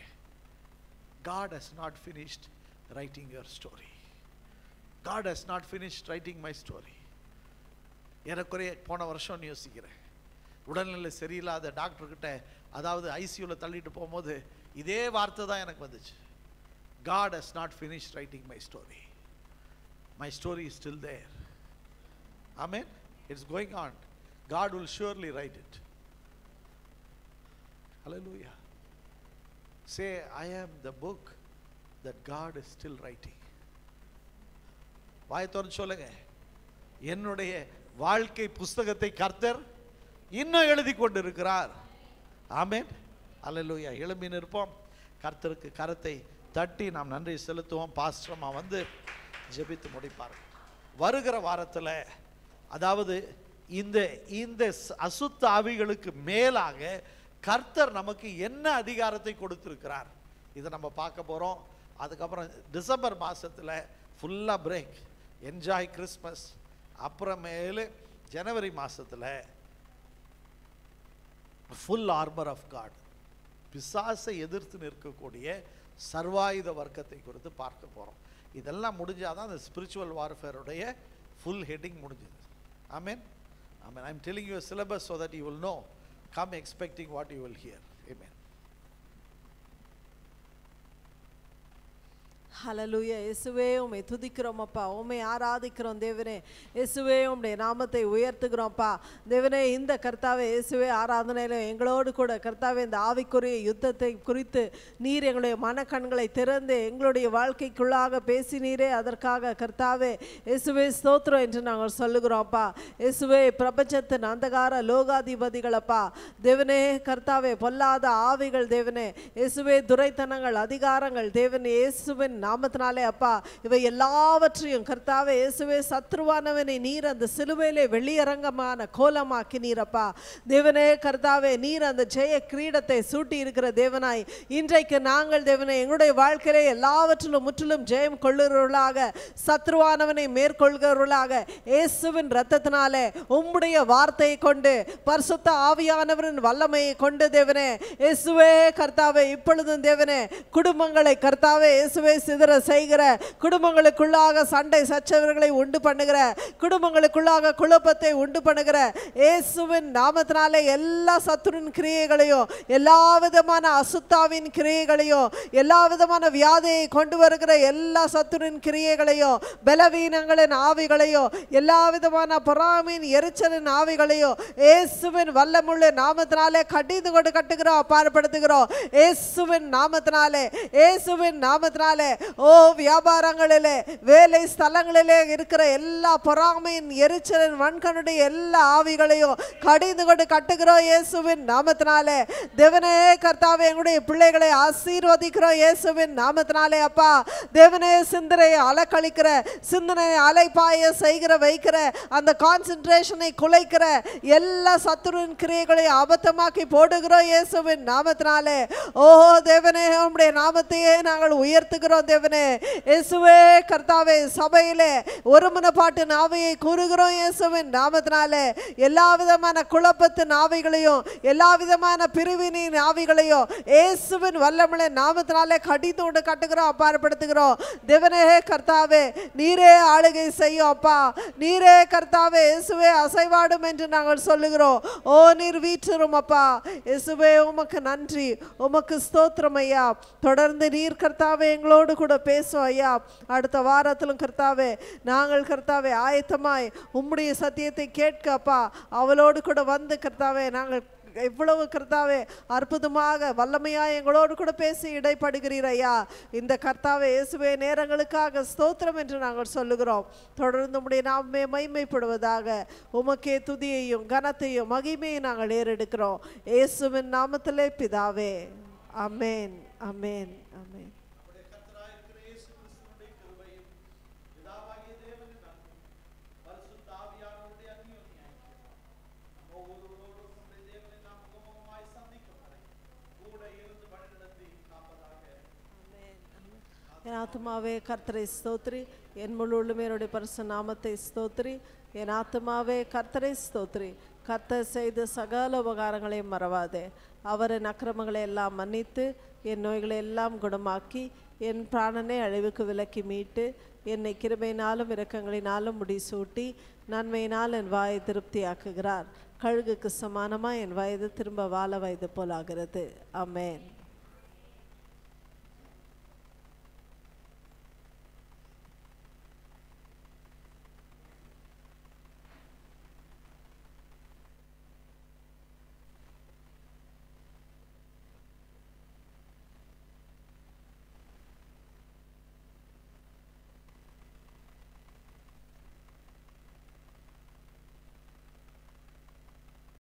God has not finished writing your story. God has not finished writing my story. எனக்குறைய போன வருஷம் யோசிக்கிறேன், உடல்நிலை சரியில்லாத டாக்டர்கிட்ட, அதாவது ஐசியூவில் தள்ளிட்டு போகும்போது இதே வார்த்தை தான் எனக்கு வந்துச்சு. God has not finished writing my story. My story is still there. Amen. It's going on. God will surely write it. Hallelujah. Say, I am the book that God is still writing. வாயை திறந்து சொல்லுங்க, என்னுடைய வாழ்க்கை புஸ்தகத்தை கர்த்தர் இன்னும் எழுதி கொண்டிருக்கிறார். ஆமென். அல்லேலூயா. எழும்பி நிற்போம், கர்த்தருக்கு கரத்தை தட்டி நாம் நன்றி செலுத்துவோம். பாஸ்டர்மா வந்து ஜெபித்து முடிப்பார். வருகிற வாரத்தில் அதாவது இந்த அசுத்த ஆவிகளுக்கு மேலாக கர்த்தர் நமக்கு என்ன அதிகாரத்தை கொடுத்திருக்கிறார் இதை நம்ம பார்க்க போகிறோம். அதுக்கப்புறம் டிசம்பர் மாதத்தில் ஃபுல்லாக பிரேக், என்ஜாய் கிறிஸ்மஸ். அப்புறமேலு ஜனவரி மாதத்தில் ஃபுல் ஆர்மர் ஆஃப் காட், பிசாசை எதிர்த்து நிற்கக்கூடிய சர்வாயுத வர்க்கத்தை குறித்து பார்க்க போகிறோம். இதெல்லாம் முடிஞ்சாதான் அந்த ஸ்பிரிச்சுவல் வார்ஃபேருடைய ஃபுல் ஹெட்டிங் முடிஞ்சது. Amen. Amen. I'm telling you a syllabus so that you will know. Come expecting what you will hear. Amen. Hallelujah. இயேசுவே உம்மை துதிக்கிறோம் அப்பா, உம்மை ஆராதிக்கிறோம் தேவனே. இயேசுவே உம்முடைய நாமத்தை உயர்த்துகிறோம்ப்பா தேவனே. இந்த கர்த்தாவே இயேசுவே ஆராதனையில எங்களோடு கூட கர்த்தாவே இந்த ஆவிக்குரிய யுத்தத்தை குறித்து நீர் எங்களுடைய மனக்கண்களை திறந்து எங்களுடைய வாழ்க்கைக்குள்ளாக பேசினீரே, அதற்காக கர்த்தாவே இயேசுவே ஸ்தோத்திரம் என்று நாங்கள் சொல்லுகிறோம்ப்பா. இயேசுவே பிரபஞ்சத்தின் அந்தகார லோகாதிபதிகளப்பா தேவனே, கர்த்தாவே பொல்லாத ஆவிகள் தேவனே, இயேசுவே துரைத்தனங்கள் அதிகாரங்கள் தேவனே, இயேசுவின் நாமத்தினாலே அப்பா இவை எல்லாவற்றையும் கர்த்தாவே இயேசுவே சத்ருவானவனை நீர் அந்த சிலுவையிலே வெளியரங்கமான கோலமாக்கி நீரப்பா தேவனே. கர்த்தாவே நீர் அந்த ஜெய கிரீடத்தை சூட்டி இருக்கிற தேவனாய் இன்றைக்கு நாங்கள் தேவனே எங்களுடைய வாழ்க்கையிலே எல்லாவற்றிலும் முற்றிலும் ஜெயம் கொள்ளுகிறவர்களாக, சத்ருவானவனை மேற்கொள்கிறவர்களாக இயேசுவின் இரத்தத்தினாலே உம்முடைய வார்த்தையை கொண்டு பரிசுத்த ஆவியானவரின் வல்லமையை கொண்டு தேவனே இயேசுவே கர்த்தாவே இப்பொழுதும் தேவனே குடும்பங்களை கர்த்தாவே இயேசுவே சிதற செய்கிற, குடும்பங்களுக்குள்ளாக சண்டை சச்சரவுகளை உண்டு பண்ணுகிற, குடும்பங்களுக்குள்ளாக குழப்பத்தை உண்டு பண்ணுகிற இயேசுவின் நாமத்தினாலே எல்லா சத்துருவின் கிரியைகளையும், எல்லா விதமான அசுத்தாவின் கிரியைகளையும், எல்லா விதமான வியாதியை கொண்டு வருகிற எல்லா சத்துருவின் கிரியைகளையும், பலவீனங்களின் ஆவிகளையும், எல்லா விதமான பொறாமையின் எரிச்சலின் ஆவிகளையும் இயேசுவின் வல்லமுள்ள நாமத்தினாலே கடிந்து கொண்டு கட்டுகிறோம், அப்பாற்படுத்துகிறோம் இயேசுவின் நாமத்தினாலே. இயேசுவின் நாமத்தினாலே ஓ வியாபாரங்களிலே வேலை ஸ்தலங்களிலே இருக்கிற எல்லா பொறாமையின் எரிச்சலின் வன்கனுடைய எல்லா ஆவிகளையும் கடிந்து கொண்டு கட்டுகிறோம் இயேசுவின் நாமத்தினாலே. தேவனே கர்த்தாவே எங்களுடைய பிள்ளைகளை ஆசீர்வதிக்கிறோம் இயேசுவின் நாமத்தினாலே அப்பா. தேவனே சிந்தனையை அலக்கழிக்கிற, சிந்தனையை அலைப்பாய செய்கிற வைக்கிற, அந்த கான்சென்ட்ரேஷனை குலைக்கிற எல்லா சத்துருவின் கிரியைகளை அபத்தமாக்கி போடுகிறோம் இயேசுவின் நாமத்தினாலே. ஓ தேவனே உம்முடைய நாமத்தையே நாங்கள் உயர்த்துகிறோம் தேவனே. இயேசுவே கர்த்தாவே சபையிலே ஒருமனப்பாட்டு ஆவியை கூறுகிறோம் இயேசுவின் நாமத்தினாலே. எல்லா விதமான குழப்பத்தின் ஆவிகளையும், எல்லா விதமான பிரிவினின் ஆவிகளையும் இயேசுவின் வல்லமுள்ள நாமத்தினாலே கடிந்து கட்டுகிறோம், அப்பாற்படுத்துகிறோம் தேவனே. கர்த்தாவே நீரே ஆளுகை செய்யும் அப்பா, நீரே கர்த்தாவே இயேசுவே அசைவாடும் என்று நாங்கள் சொல்லுகிறோம். ஓ நீர் வீற்றிரும் அப்பா. இயேசுவே உமக்கு நன்றி, உமக்கு ஸ்தோத்திரம் ஐயா. தொடர்ந்து நீர் கர்த்தாவே எங்களோடு கூட பேசும் ஐயா. அடுத்த வாரத்திலும் கர்த்தாவே நாங்கள் கர்த்தாவே ஆயத்தமாய் உம்முடைய சத்தியத்தை கேட்க அப்பா அவளோடு கூட வந்து கர்த்தாவே நாங்கள் எவ்வளவு கர்த்தாவே அற்புதமாக வல்லமையாக எங்களோடு கூட பேசி இடைப்படுகிறீர் ஐயா. இந்த கர்த்தாவே இயேசுவே நேரங்களுக்காக ஸ்தோத்திரம் என்று நாங்கள் சொல்லுகிறோம். தொடர்ந்து உம்முடைய நாமே மகிமைப்படுவதாக. உமக்கே துதியையும் கனத்தையும் மகிமையை நாங்கள் ஏறெடுக்கிறோம் இயேசுவின் நாமத்திலே பிதாவே. ஆமென், ஆமென், ஆமென். என் ஆத்துமாவே கர்த்தரை ஸ்தோத்திரி, என் முழு உள்ளுமையோட பரிசுத்த நாமத்தை ஸ்தோத்திரி. என் ஆத்துமாவே கர்த்தரை ஸ்தோத்திரி. கர்த்தர் செய்த சகல உபகாரங்களையும் மறவாதே. அவரின் அக்கிரமங்களை எல்லாம் மன்னித்து என் நோய்களை எல்லாம் குணமாக்கி என் பிராணனை அழிவுக்கு விலக்கி மீட்டு என்னை கிருபையினாலும் இரக்கங்களினாலும் முடிசூட்டி நன்மையினால் என் வாயை திருப்தியாக்குகிறார். கழுகுக்கு சமானமாக என் வயது திரும்ப வாழ வயது போலாகிறது. ஆமென்.